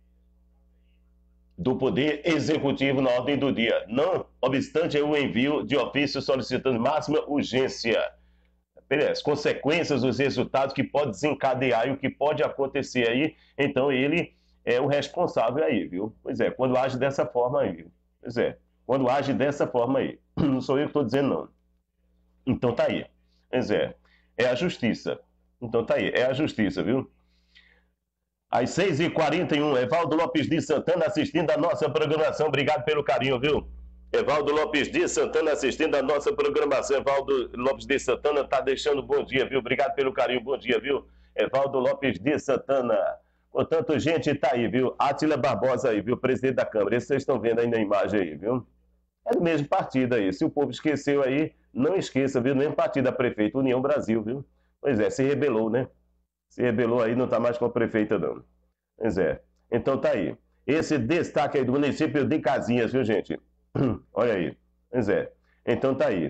do Poder Executivo na ordem do dia, não obstante o envio de ofício solicitando máxima urgência. As consequências, os resultados que pode desencadear e o que pode acontecer aí, então ele é o responsável aí, viu? Pois é, quando age dessa forma aí, viu? Pois é, quando age dessa forma aí, não sou eu que estou dizendo não. Então tá aí, pois é a justiça, então tá aí, é a justiça, viu? Às 6h41, Evaldo Lopes de Santana assistindo a nossa programação. Obrigado pelo carinho, viu? Evaldo Lopes de Santana assistindo a nossa programação. Evaldo Lopes de Santana está deixando bom dia, viu? Obrigado pelo carinho, bom dia, viu? Evaldo Lopes de Santana. Portanto, gente, tá aí, viu? Átila Barbosa aí, viu? Presidente da Câmara. Esse vocês estão vendo aí na imagem aí, viu? É do mesmo partido aí. Se o povo esqueceu aí, não esqueça, viu? Mesmo partido da prefeita, União Brasil, viu? Pois é, se rebelou, né? Se rebelou aí, não tá mais com a prefeita, não. Pois é. Então tá aí. Esse destaque aí do município de Casinhas, viu, gente? Olha aí. Pois é. Então tá aí.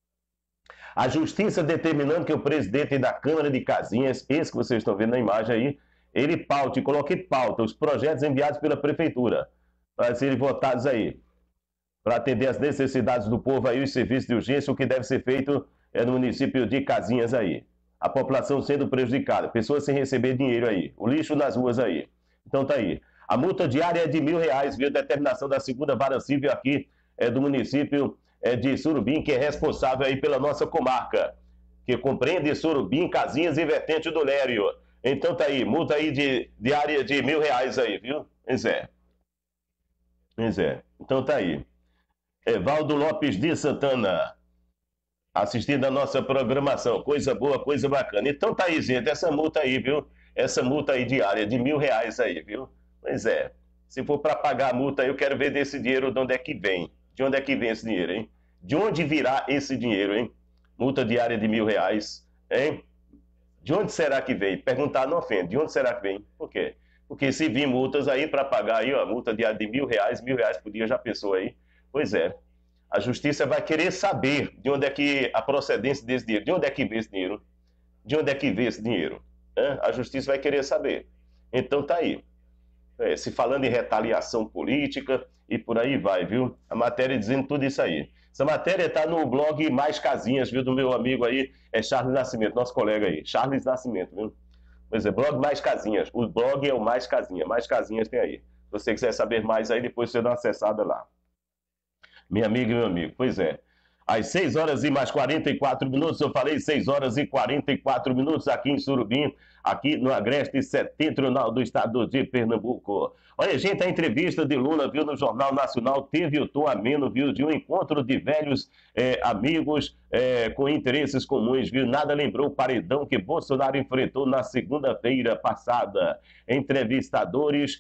A justiça determinando que o presidente da Câmara de Casinhas, esse que vocês estão vendo na imagem aí, ele paute, coloque em pauta os projetos enviados pela prefeitura para serem votados aí, para atender as necessidades do povo aí, os serviços de urgência, o que deve ser feito no município de Casinhas aí. A população sendo prejudicada, pessoas sem receber dinheiro aí, o lixo nas ruas aí. Então tá aí. A multa diária é de R$1.000, viu? Determinação da segunda vara civil aqui do município de Surubim, que é responsável aí pela nossa comarca, que compreende Surubim, Casinhas e Vertente do Lério. Então tá aí, multa aí diária de R$1.000 aí, viu? Pois é. Pois é. Então tá aí. Evaldo Lopes de Santana, assistindo a nossa programação. Coisa boa, coisa bacana. Então tá aí, gente, essa multa aí, viu? Essa multa aí diária de R$1.000 aí, viu? Pois é. Se for para pagar a multa, eu quero ver desse dinheiro de onde é que vem. De onde é que vem esse dinheiro, hein? De onde virá esse dinheiro, hein? Multa diária de R$1.000, hein? De onde será que vem? Perguntar não ofende. De onde será que vem? Por quê? Porque se vir multas aí para pagar aí, ó, multa diária de R$1.000 por dia, já pensou aí? Pois é. A justiça vai querer saber de onde é que a procedência desse dinheiro, de onde é que vem esse dinheiro? De onde é que vem esse dinheiro? A justiça vai querer saber. Então tá aí. Se falando em retaliação política e por aí vai, viu? A matéria dizendo tudo isso aí. Essa matéria está no blog Mais Casinhas, viu? Do meu amigo aí, Charles Nascimento, nosso colega aí. Charles Nascimento, viu? Pois é, blog Mais Casinhas. O blog é o Mais Casinha. Mais Casinhas tem aí. Se você quiser saber mais aí, depois você dá uma acessada lá. Minha amiga e meu amigo, pois é. Às 6 horas e mais 44 minutos, eu falei 6 horas e 44 minutos aqui em Surubim, aqui no agreste setentrional do estado de Pernambuco. Olha, gente, a entrevista de Lula, viu, no Jornal Nacional, teve o tom ameno, viu, de um encontro de velhos amigos com interesses comuns, viu? Nada lembrou o paredão que Bolsonaro enfrentou na segunda-feira passada. Entrevistadores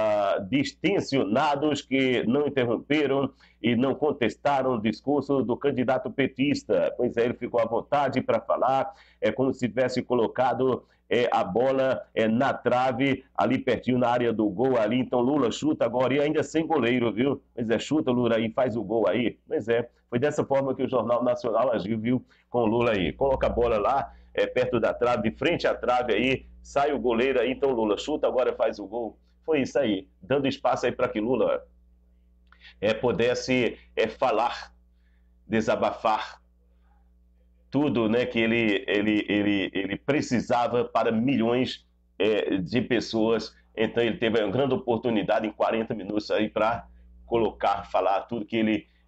distensionados que não interromperam e não contestaram o discurso do candidato petista. Pois é, ele ficou à vontade para falar, como se tivesse colocado a bola na trave, ali pertinho na área do gol ali. Então Lula chuta agora e ainda sem goleiro, viu? Pois é, chuta Lula aí, faz o gol aí. Pois é, foi dessa forma que o Jornal Nacional agiu, viu? Com o Lula aí. Coloca a bola lá, perto da trave, de frente à trave aí, sai o goleiro aí, então Lula chuta, agora faz o gol. Foi isso aí, dando espaço aí para que Lula pudesse falar, desabafar tudo, né, que ele precisava para milhões de pessoas. Então ele teve uma grande oportunidade em 40 minutos aí para colocar, falar tudo que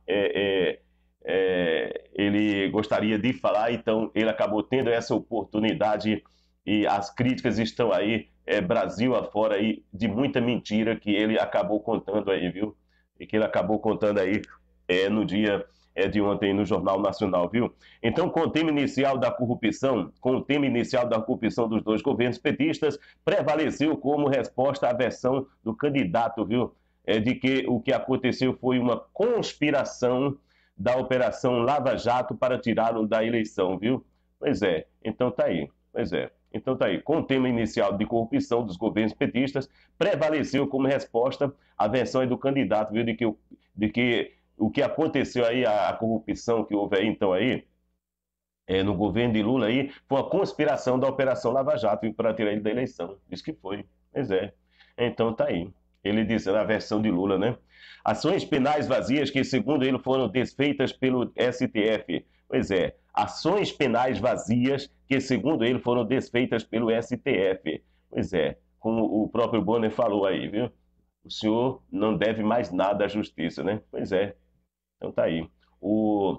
ele gostaria de falar. Então ele acabou tendo essa oportunidade e as críticas estão aí, Brasil afora aí, de muita mentira que ele acabou contando aí, viu? E que ele acabou contando aí no dia de ontem no Jornal Nacional, viu? Então, com o tema inicial da corrupção, dos dois governos petistas, prevaleceu como resposta à versão do candidato, viu? De que o que aconteceu foi uma conspiração da Operação Lava Jato para tirá-lo da eleição, viu? Pois é, então tá aí, pois é. Então tá aí, com o tema inicial de corrupção dos governos petistas, prevaleceu como resposta a versão do candidato, viu, de que o que aconteceu aí, a corrupção que houve aí, então aí, no governo de Lula aí, foi uma conspiração da Operação Lava Jato para tirar ele da eleição. Diz que foi, pois é. Então tá aí, ele disse na versão de Lula, né? Ações penais vazias que, segundo ele, foram desfeitas pelo STF. Pois é, ações penais vazias que, segundo ele, foram desfeitas pelo STF. Pois é, como o próprio Bonner falou aí, viu? O senhor não deve mais nada à justiça, né? Pois é, então tá aí. O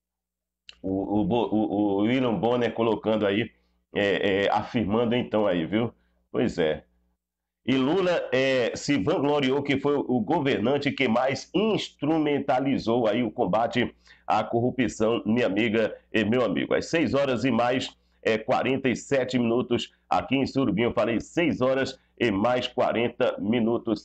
William Bonner colocando aí, afirmando então aí, viu? Pois é. E Lula se vangloriou que foi o governante que mais instrumentalizou aí o combate à corrupção, minha amiga e meu amigo. Às 6 horas e mais 47 minutos aqui em Surubim. Eu falei 6 horas e mais 40 minutos,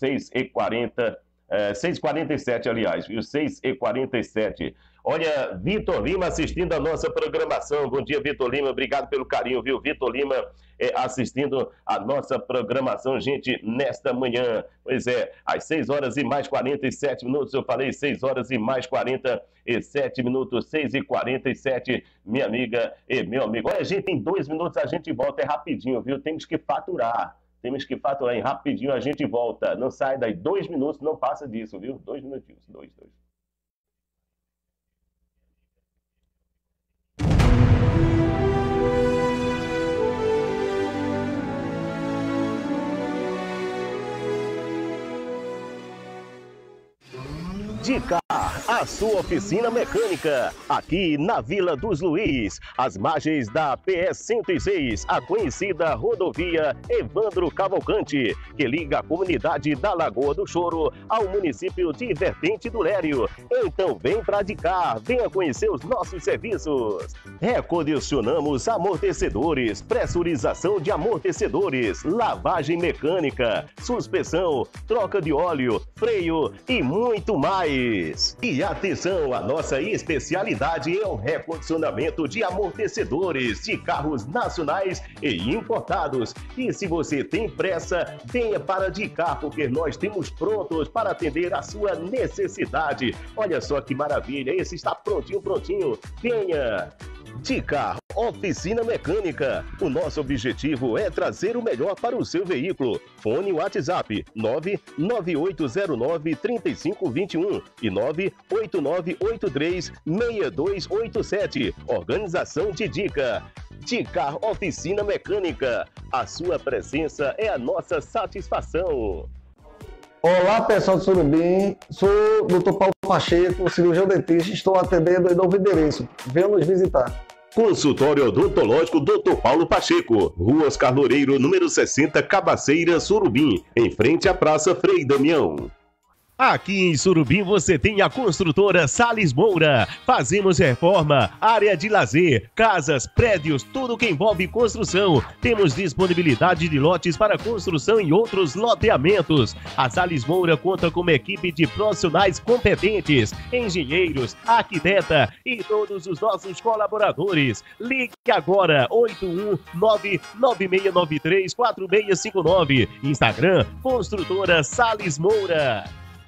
6h47, aliás, viu? 6h47. Olha, Vitor Lima assistindo a nossa programação. Bom dia, Vitor Lima. Obrigado pelo carinho, viu? Vitor Lima assistindo a nossa programação, gente, nesta manhã. Pois é, às 6 horas e mais 47 minutos. Eu falei 6 horas e mais 47 minutos, 6h47, minha amiga e meu amigo. Olha, gente, em 2 minutos a gente volta. É rapidinho, viu? Temos que faturar. Hein? Rapidinho a gente volta. Não sai daí. 2 minutos, não passa disso, viu? 2 minutinhos. 2. Dicar, a sua oficina mecânica, aqui na Vila dos Luiz, às margens da PS 106, a conhecida rodovia Evandro Cavalcante, que liga a comunidade da Lagoa do Choro ao município de Vertente do Lério. Então vem pra Dicar, venha conhecer os nossos serviços. Recondicionamos amortecedores, pressurização de amortecedores, lavagem mecânica, suspensão, troca de óleo, freio e muito mais. E atenção, a nossa especialidade é o recondicionamento de amortecedores de carros nacionais e importados. E se você tem pressa, venha para Dicar, porque nós temos prontos para atender a sua necessidade. Olha só que maravilha, esse está prontinho. Venha! Dicar, oficina mecânica. O nosso objetivo é trazer o melhor para o seu veículo. Fone WhatsApp 99809-3521 e 98983-6287. Organização de Dicar. Dicar, oficina mecânica. A sua presença é a nossa satisfação. Olá, pessoal de Surubim. Sou o Dr. Paulo Pacheco, cirurgião dentista. Estou atendendo em novo endereço. Venham nos visitar. Consultório odontológico Dr. Paulo Pacheco, Rua Oscar Loureiro, número 60, Cabaceira, Surubim, em frente à Praça Frei Damião. Aqui em Surubim você tem a construtora Salles Moura. Fazemos reforma, área de lazer, casas, prédios, tudo que envolve construção. Temos disponibilidade de lotes para construção e outros loteamentos. A Salles Moura conta com uma equipe de profissionais competentes, engenheiros, arquiteta e todos os nossos colaboradores. Ligue agora, 819-9693-4659. Instagram, Construtora Salles Moura.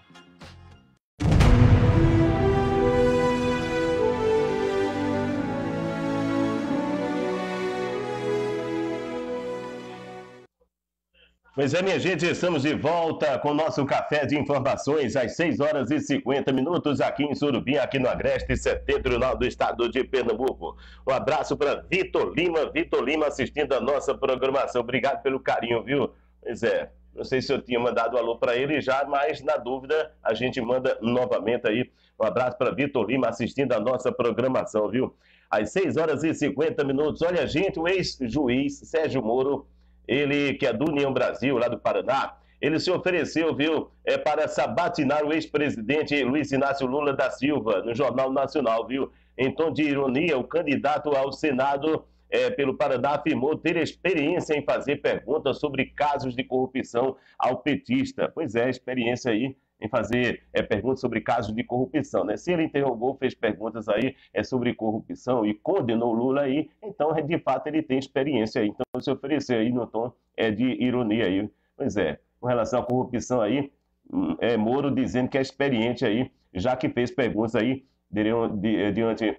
Pois é, minha gente, estamos de volta com o nosso café de informações às 6 horas e 50 minutos aqui em Surubim, aqui no Agreste Setentrional do estado de Pernambuco. Um abraço para Vitor Lima assistindo a nossa programação. Obrigado pelo carinho, viu? Pois é, não sei se eu tinha mandado alô para ele já, mas na dúvida a gente manda novamente aí. Um abraço para Vitor Lima assistindo a nossa programação, viu? Às 6 horas e 50 minutos. Olha, gente, o ex-juiz Sérgio Moro, ele que é do União Brasil, lá do Paraná, ele se ofereceu, viu, para sabatinar o ex-presidente Luiz Inácio Lula da Silva, no Jornal Nacional, viu? Em tom de ironia, o candidato ao Senado pelo Paraná afirmou ter experiência em fazer perguntas sobre casos de corrupção ao petista. Pois é, experiência aí em fazer perguntas sobre casos de corrupção, né? Se ele interrogou, fez perguntas aí sobre corrupção e condenou Lula aí, então, de fato, ele tem experiência aí. Então, se ofereceu aí no tom de ironia aí. Pois é, com relação à corrupção aí, Moro dizendo que é experiente aí, já que fez perguntas aí diante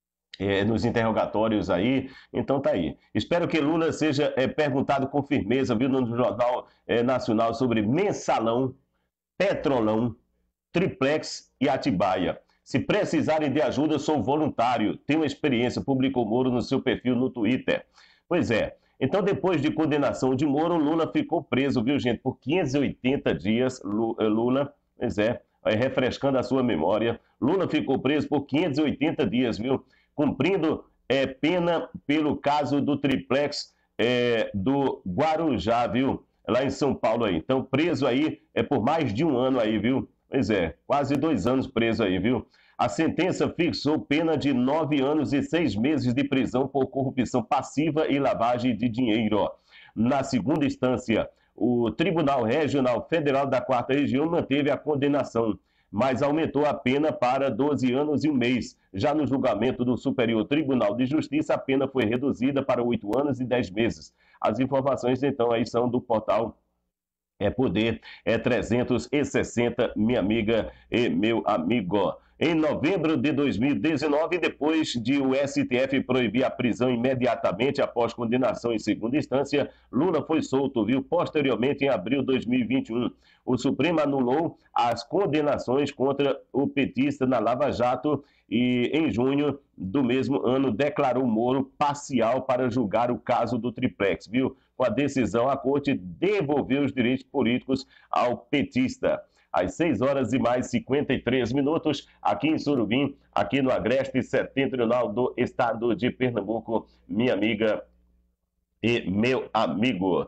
nos interrogatórios aí, então tá aí. Espero que Lula seja perguntado com firmeza, viu, no Jornal Nacional sobre Mensalão, Petrolão, Triplex e Atibaia. Se precisarem de ajuda, sou voluntário. Tenho experiência, publicou Moro no seu perfil no Twitter. Pois é. Então, depois de condenação de Moro, Lula ficou preso, viu, gente, por 580 dias. Lula, pois é, refrescando a sua memória. Lula ficou preso por 580 dias, viu, cumprindo pena pelo caso do Triplex do Guarujá, viu? Lá em São Paulo aí. Então, preso aí por mais de um ano aí, viu? Pois é, quase 2 anos preso aí, viu? A sentença fixou pena de 9 anos e 6 meses de prisão por corrupção passiva e lavagem de dinheiro. Na segunda instância, o Tribunal Regional Federal da 4ª Região manteve a condenação, mas aumentou a pena para 12 anos e 1 mês. Já no julgamento do Superior Tribunal de Justiça, a pena foi reduzida para 8 anos e 10 meses. As informações, então, aí são do portal Poder 360, minha amiga e meu amigo. Em novembro de 2019, depois de o STF proibir a prisão imediatamente após condenação em segunda instância, Lula foi solto, viu? Posteriormente, em abril de 2021, o Supremo anulou as condenações contra o petista na Lava Jato e, em junho do mesmo ano, declarou Moro parcial para julgar o caso do Triplex, viu? Com a decisão, a Corte devolveu os direitos políticos ao petista. Às 6 horas e mais 53 minutos, aqui em Surubim, aqui no Agreste Setentrional do estado de Pernambuco, minha amiga e meu amigo.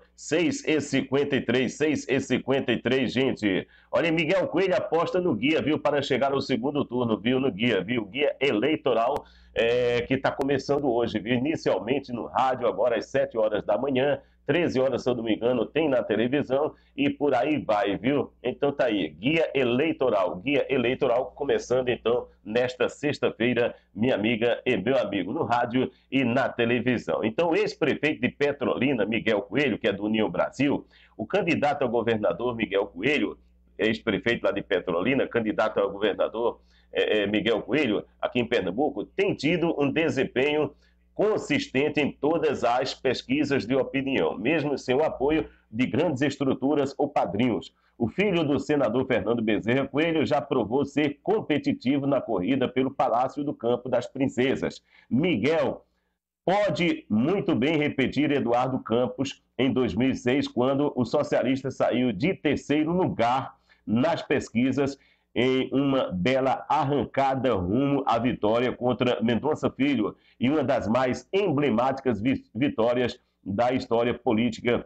6h53, gente. Olha, Miguel Coelho aposta no guia, viu, para chegar ao segundo turno, viu, no guia, viu, guia eleitoral que está começando hoje, viu, inicialmente no rádio, agora às 7 horas da manhã, 13 horas, se eu não me engano, tem na televisão e por aí vai, viu? Então tá aí, guia eleitoral começando então nesta sexta-feira, minha amiga e meu amigo, no rádio e na televisão. Então o ex-prefeito de Petrolina, Miguel Coelho, que é do União Brasil, o candidato a governador Miguel Coelho, ex-prefeito lá de Petrolina, candidato a governador Miguel Coelho, aqui em Pernambuco, tem tido um desempenho consistente em todas as pesquisas de opinião, mesmo sem o apoio de grandes estruturas ou padrinhos. O filho do senador Fernando Bezerra Coelho já provou ser competitivo na corrida pelo Palácio do Campo das Princesas. Miguel pode muito bem repetir Eduardo Campos em 2006, quando o socialista saiu de terceiro lugar nas pesquisas em uma bela arrancada rumo à vitória contra Mendonça Filho e uma das mais emblemáticas vitórias da história política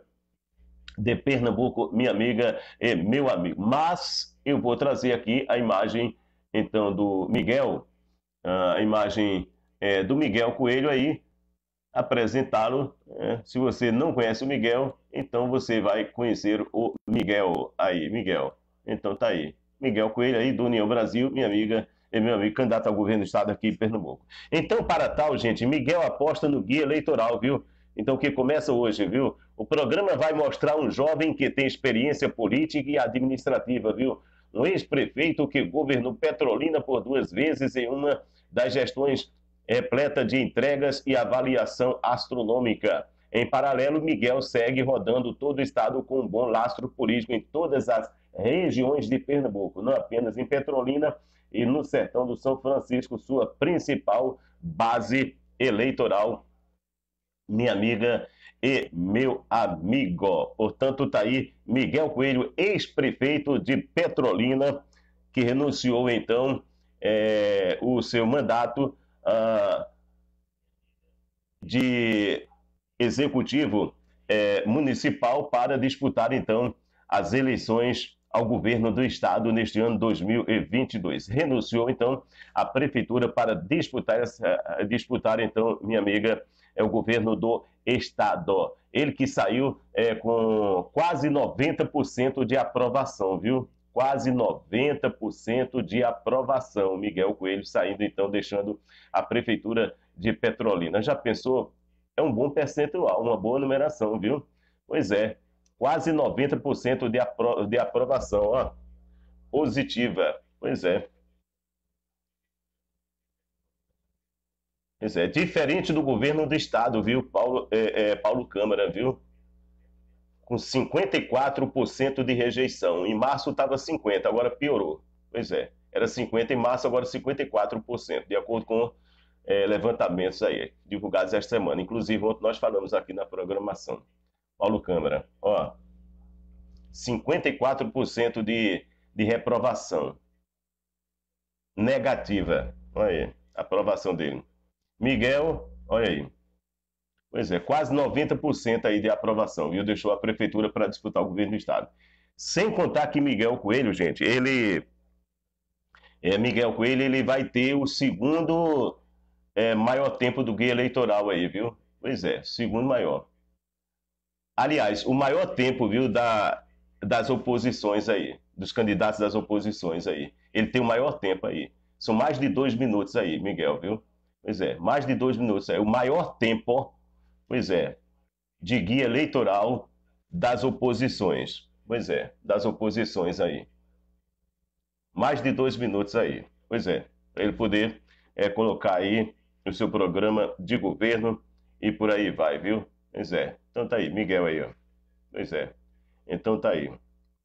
de Pernambuco, minha amiga e meu amigo. Mas eu vou trazer aqui a imagem, então, do Miguel, a imagem do Miguel Coelho aí, apresentá-lo. Se você não conhece o Miguel, então você vai conhecer o Miguel aí, Miguel. Então tá aí. Miguel Coelho aí, do União Brasil, minha amiga e meu amigo, candidato ao governo do estado aqui em Pernambuco. Então, para tal, gente, Miguel aposta no guia eleitoral, viu? Então, que começa hoje, viu? O programa vai mostrar um jovem que tem experiência política e administrativa, viu? Um ex-prefeito que governou Petrolina por 2 vezes em uma das gestões repleta de entregas e avaliação astronômica. Em paralelo, Miguel segue rodando todo o estado com um bom lastro político em todas as regiões de Pernambuco, não apenas em Petrolina e no sertão do São Francisco, sua principal base eleitoral, minha amiga e meu amigo. Portanto, tá aí Miguel Coelho, ex-prefeito de Petrolina, que renunciou então o seu mandato de executivo municipal para disputar então as eleições ao governo do estado neste ano 2022. Renunciou então à prefeitura para disputar então, minha amiga, o governo do estado. Ele que saiu com quase 90% de aprovação, viu? Quase 90% de aprovação. Miguel Coelho saindo então, deixando a prefeitura de Petrolina. Já pensou? É um bom percentual, uma boa numeração, viu? Pois é. Quase 90% de aprovação, ó, positiva. Pois é. Pois é. Diferente do governo do estado, viu, Paulo Câmara, viu? Com 54% de rejeição. Em março estava 50%, agora piorou. Pois é. Era 50% em março, agora 54%, de acordo com levantamentos aí, divulgados esta semana. Inclusive, ontem nós falamos aqui na programação. Paulo Câmara, ó, 54% de reprovação negativa, olha aí, a aprovação dele. Miguel, olha aí, pois é, quase 90% aí de aprovação, viu? Deixou a prefeitura para disputar o governo do estado. Sem contar que Miguel Coelho, gente, ele Miguel Coelho, ele vai ter o segundo maior tempo do guia eleitoral aí, viu? Pois é, segundo maior. Aliás, o maior tempo, viu, das oposições aí, dos candidatos das oposições aí. Ele tem o maior tempo aí. São mais de 2 minutos aí, Miguel, viu? Pois é, mais de 2 minutos aí. O maior tempo, pois é, de guia eleitoral das oposições. Pois é, das oposições aí. Mais de 2 minutos aí. Pois é, para ele poder colocar aí o seu programa de governo e por aí vai, viu? Pois é. Então tá aí, Miguel aí, ó. Pois é. Então tá aí.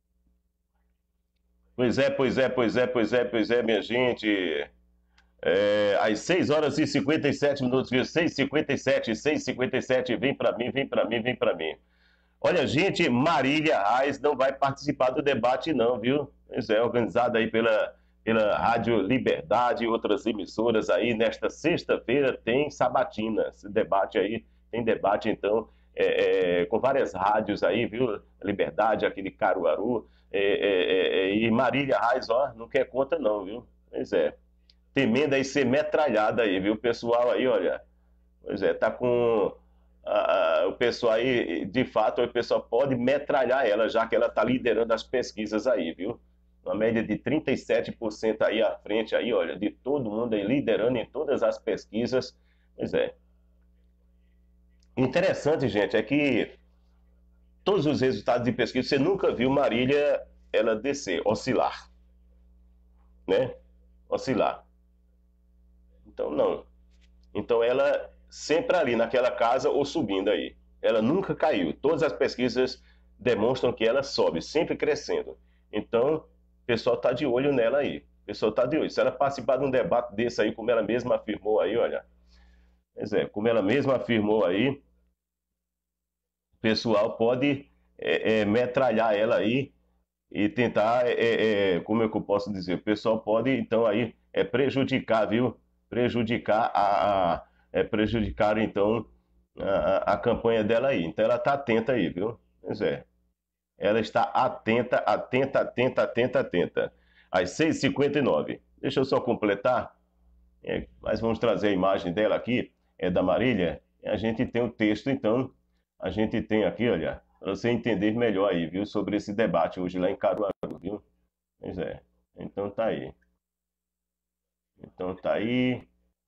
Pois é, minha gente. Às 6 horas e 57 minutos, viu? 6h57, 6h57, vem pra mim, vem pra mim, vem pra mim. Olha, gente, Marília Reis não vai participar do debate não, viu? Pois é, organizado aí pela Rádio Liberdade e outras emissoras aí. Nesta sexta-feira tem sabatina, esse debate aí, tem debate então com várias rádios aí, viu? Liberdade, aqui de Caruaru, e Marília Reis, ó, não quer conta não, viu? Pois é, temendo aí ser metralhada aí, viu? O pessoal aí, olha, pois é, tá com... o pessoal aí, de fato, o pessoal pode metralhar ela, já que ela está liderando as pesquisas aí, viu? Uma média de 37% aí à frente, aí, olha, de todo mundo aí liderando em todas as pesquisas. Pois é. Interessante, gente, é que todos os resultados de pesquisa, você nunca viu Marília ela descer, oscilar, né? Oscilar. Então, não. Então, ela sempre ali naquela casa ou subindo aí. Ela nunca caiu. Todas as pesquisas demonstram que ela sobe, sempre crescendo. Então, o pessoal está de olho nela aí. O pessoal está de olho. Se ela participar de um debate desse aí, como ela mesma afirmou aí, olha. Pois é, como ela mesma afirmou aí, o pessoal pode metralhar ela aí e tentar, como é que eu posso dizer? O pessoal pode, então, aí, prejudicar, viu? Prejudicar, então, a campanha dela aí. Então, ela está atenta aí, viu? Pois é. Ela está atenta, atenta, atenta, atenta, atenta. Às 6h59. Deixa eu só completar. Mas vamos trazer a imagem dela aqui, da Marília. A gente tem o texto, então. A gente tem aqui, olha, para você entender melhor aí, viu? Sobre esse debate hoje lá em Caruaru, viu? Pois é. Então, tá aí. Então, tá aí.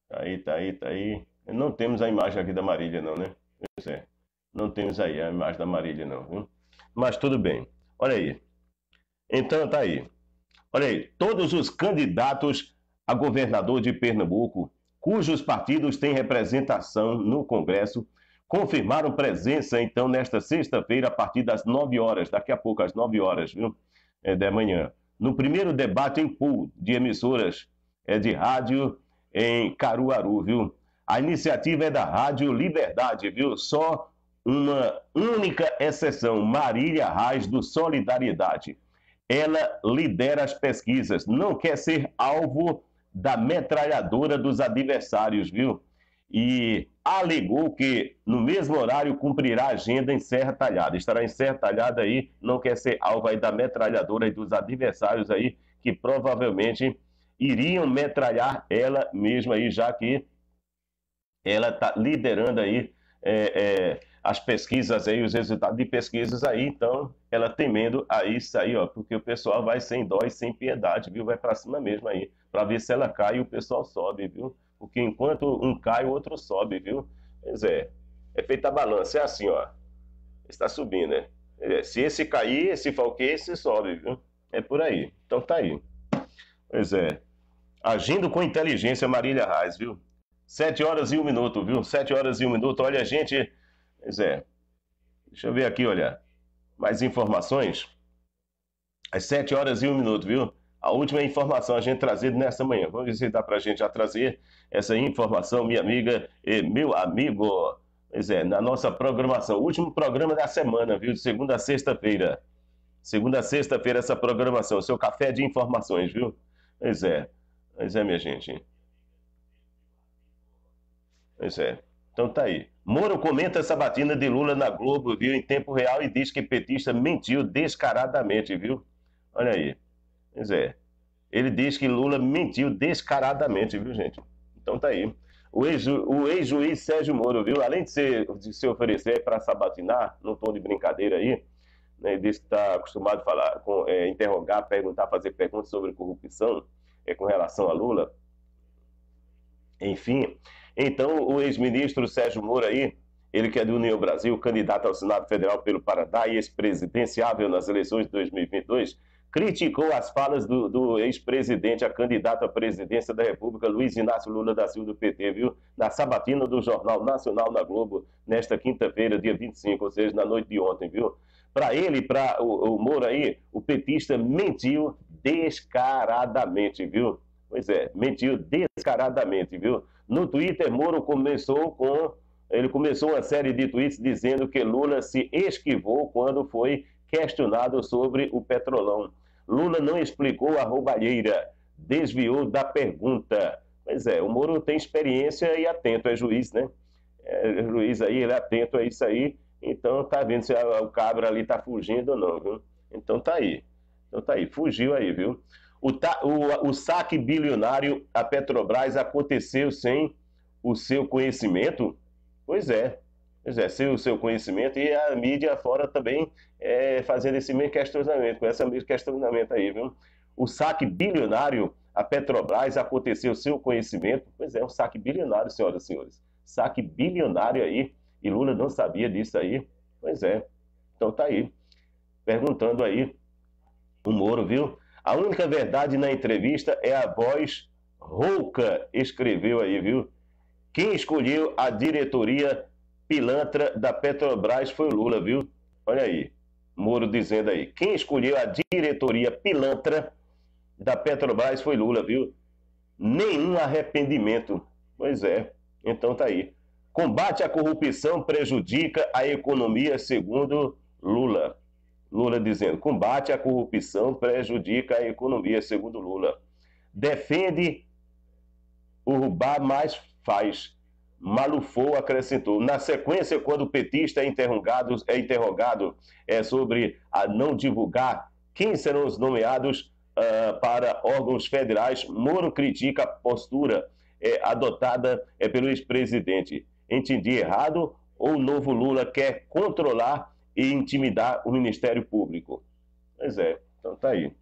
Tá aí. Não temos a imagem aqui da Marília, não, né? Pois é. Não temos aí a imagem da Marília, não, viu? Mas tudo bem. Olha aí. Então, tá aí. Olha aí. Todos os candidatos a governador de Pernambuco, cujos partidos têm representação no Congresso, confirmaram presença, então, nesta sexta-feira, a partir das 9 horas, daqui a pouco, às 9 horas, viu? Da manhã. No primeiro debate em pool de emissoras de rádio em Caruaru, viu? A iniciativa é da Rádio Liberdade, viu? Só uma única exceção, Marília Reis, do Solidariedade. Ela lidera as pesquisas, não quer ser alvo da metralhadora dos adversários, viu? E alegou que no mesmo horário cumprirá a agenda em Serra Talhada. Estará em Serra Talhada aí, não quer ser alvo aí da metralhadora e dos adversários aí, que provavelmente iriam metralhar ela mesma aí, já que ela está liderando aí as pesquisas aí, os resultados de pesquisas aí, então ela temendo a isso aí, ó, porque o pessoal vai sem dó e sem piedade, viu? Vai para cima mesmo aí, para ver se ela cai e o pessoal sobe, viu? Porque enquanto um cai, o outro sobe, viu? Pois é feita a balança, é assim, ó, está subindo, né? Se esse cair, esse falqueia, esse sobe, viu? É por aí, então tá aí. Pois é, agindo com inteligência, Marília Reis, viu? 7 horas e 1 minuto, viu? 7 horas e 1 minuto. Olha, gente. Pois é. Deixa eu ver aqui, olha. Mais informações. Às 7 horas e 1 minuto, viu? A última informação a gente trazida nessa manhã. Vamos ver se dá pra gente já trazer essa informação, minha amiga e meu amigo. Pois é, na nossa programação. Último programa da semana, viu? De segunda a sexta-feira. Segunda a sexta-feira essa programação. Seu café de informações, viu? Pois é, minha gente. Pois é. Então tá aí. Moro comenta essa batina de Lula na Globo, viu, em tempo real e diz que petista mentiu descaradamente, viu? Olha aí. Pois é. Ele diz que Lula mentiu descaradamente, viu, gente? Então tá aí. O ex-juiz Sérgio Moro, viu? Além de se oferecer para sabatinar, num tom de brincadeira aí, né, disse que está acostumado a falar, interrogar, perguntar, fazer perguntas sobre corrupção com relação a Lula. Enfim, então o ex-ministro Sérgio Moro aí, ele que é do União Brasil, candidato ao Senado Federal pelo Paraná e ex-presidenciável nas eleições de 2022, criticou as falas do ex-presidente, a candidato à presidência da República, Luiz Inácio Lula da Silva, do PT, viu? Na sabatina do Jornal Nacional na Globo, nesta quinta-feira, dia 25, ou seja, na noite de ontem, viu? Para ele, para o Moro aí, o petista mentiu descaradamente, viu? Pois é, mentiu descaradamente, viu? No Twitter, Moro começou uma série de tweets dizendo que Lula se esquivou quando foi questionado sobre o Petrolão. Lula não explicou a roubalheira, desviou da pergunta. Pois é, o Moro tem experiência e atento, é juiz, né? É juiz aí, ele é atento a isso aí, então tá vendo se o cabra ali tá fugindo ou não, viu? Então tá aí. Então tá aí, fugiu aí, viu? O saque bilionário à Petrobras aconteceu sem o seu conhecimento? Pois é, sem o seu conhecimento, e a mídia fora também fazendo esse mesmo questionamento, com esse mesmo questionamento aí, viu? O saque bilionário à Petrobras aconteceu sem o conhecimento? Pois é, um saque bilionário, senhoras e senhores. Saque bilionário aí, e Lula não sabia disso aí? Pois é, então tá aí, perguntando aí o Moro, viu? A única verdade na entrevista é a voz rouca, escreveu aí, viu? Quem escolheu a diretoria pilantra da Petrobras foi o Lula, viu? Olha aí, Moro dizendo aí. Quem escolheu a diretoria pilantra da Petrobras foi Lula, viu? Nenhum arrependimento. Pois é, então tá aí. Combate à corrupção prejudica a economia, segundo Lula. Lula dizendo, combate à corrupção prejudica a economia, segundo Lula. Defende o roubar mais faz. Malufou acrescentou. Na sequência, quando o petista é interrogado sobre a não divulgar quem serão os nomeados para órgãos federais, Moro critica a postura adotada pelo ex-presidente. Entendi errado ou o novo Lula quer controlar e intimidar o Ministério Público? Pois é, então tá aí.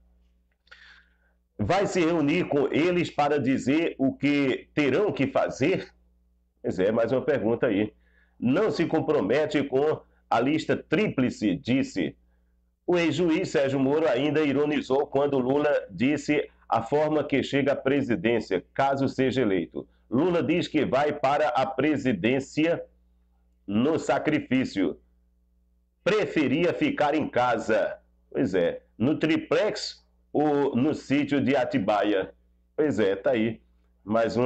Vai se reunir com eles para dizer o que terão que fazer? Pois é, mais uma pergunta aí. Não se compromete com a lista tríplice, disse. O ex-juiz Sérgio Moro ainda ironizou quando Lula disse a forma que chega à presidência, caso seja eleito. Lula diz que vai para a presidência no sacrifício. Preferia ficar em casa. Pois é, no triplex ou no sítio de Atibaia? Pois é, tá aí. Mais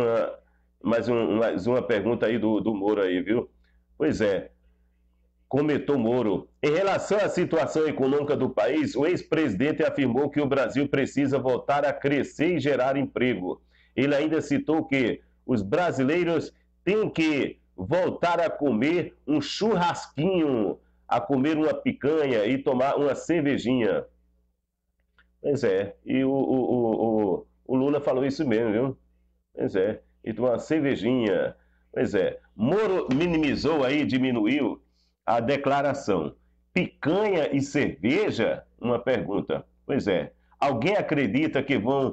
uma pergunta aí do Moro aí, viu? Pois é, comentou Moro. Em relação à situação econômica do país, o ex-presidente afirmou que o Brasil precisa voltar a crescer e gerar emprego. Ele ainda citou que os brasileiros têm que voltar a comer um churrasquinho, a comer uma picanha e tomar uma cervejinha. Pois é, e o Lula falou isso mesmo, viu? Pois é, e tomar uma cervejinha. Pois é, Moro minimizou aí, diminuiu a declaração. Picanha e cerveja? Uma pergunta. Pois é, alguém acredita que vão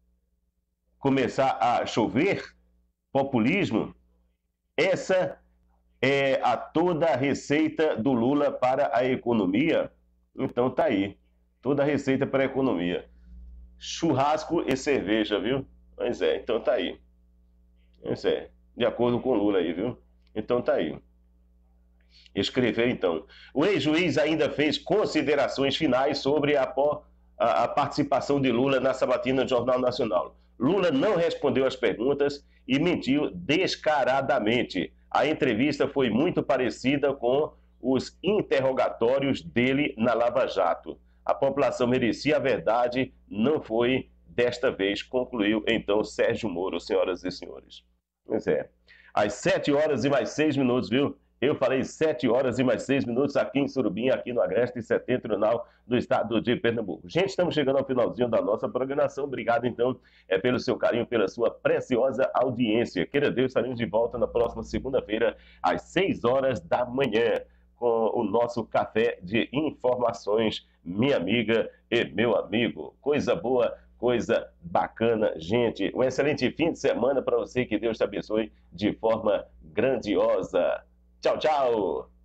começar a chover? Populismo? Essa é toda a receita do Lula para a economia? Então tá aí, toda a receita para a economia. Churrasco e cerveja, viu? Pois é, então tá aí. Pois é, de acordo com o Lula aí, viu? Então tá aí. Escrever então. O ex-juiz ainda fez considerações finais sobre a participação de Lula na sabatina do Jornal Nacional. Lula não respondeu às perguntas e mentiu descaradamente. A entrevista foi muito parecida com os interrogatórios dele na Lava Jato. A população merecia a verdade, não foi desta vez, concluiu então Sérgio Moro, senhoras e senhores. Pois é. Às 7 horas e mais 6 minutos, viu? Eu falei 7 horas e mais 6 minutos aqui em Surubim, aqui no Agreste Setentrional do estado de Pernambuco. Gente, estamos chegando ao finalzinho da nossa programação. Obrigado, então, pelo seu carinho, pela sua preciosa audiência. Queira Deus, estaremos de volta na próxima segunda-feira, às 6 horas da manhã, com o nosso café de informações, minha amiga e meu amigo. Coisa boa, coisa bacana, gente. Um excelente fim de semana para você, que Deus te abençoe de forma grandiosa. Tchau, tchau!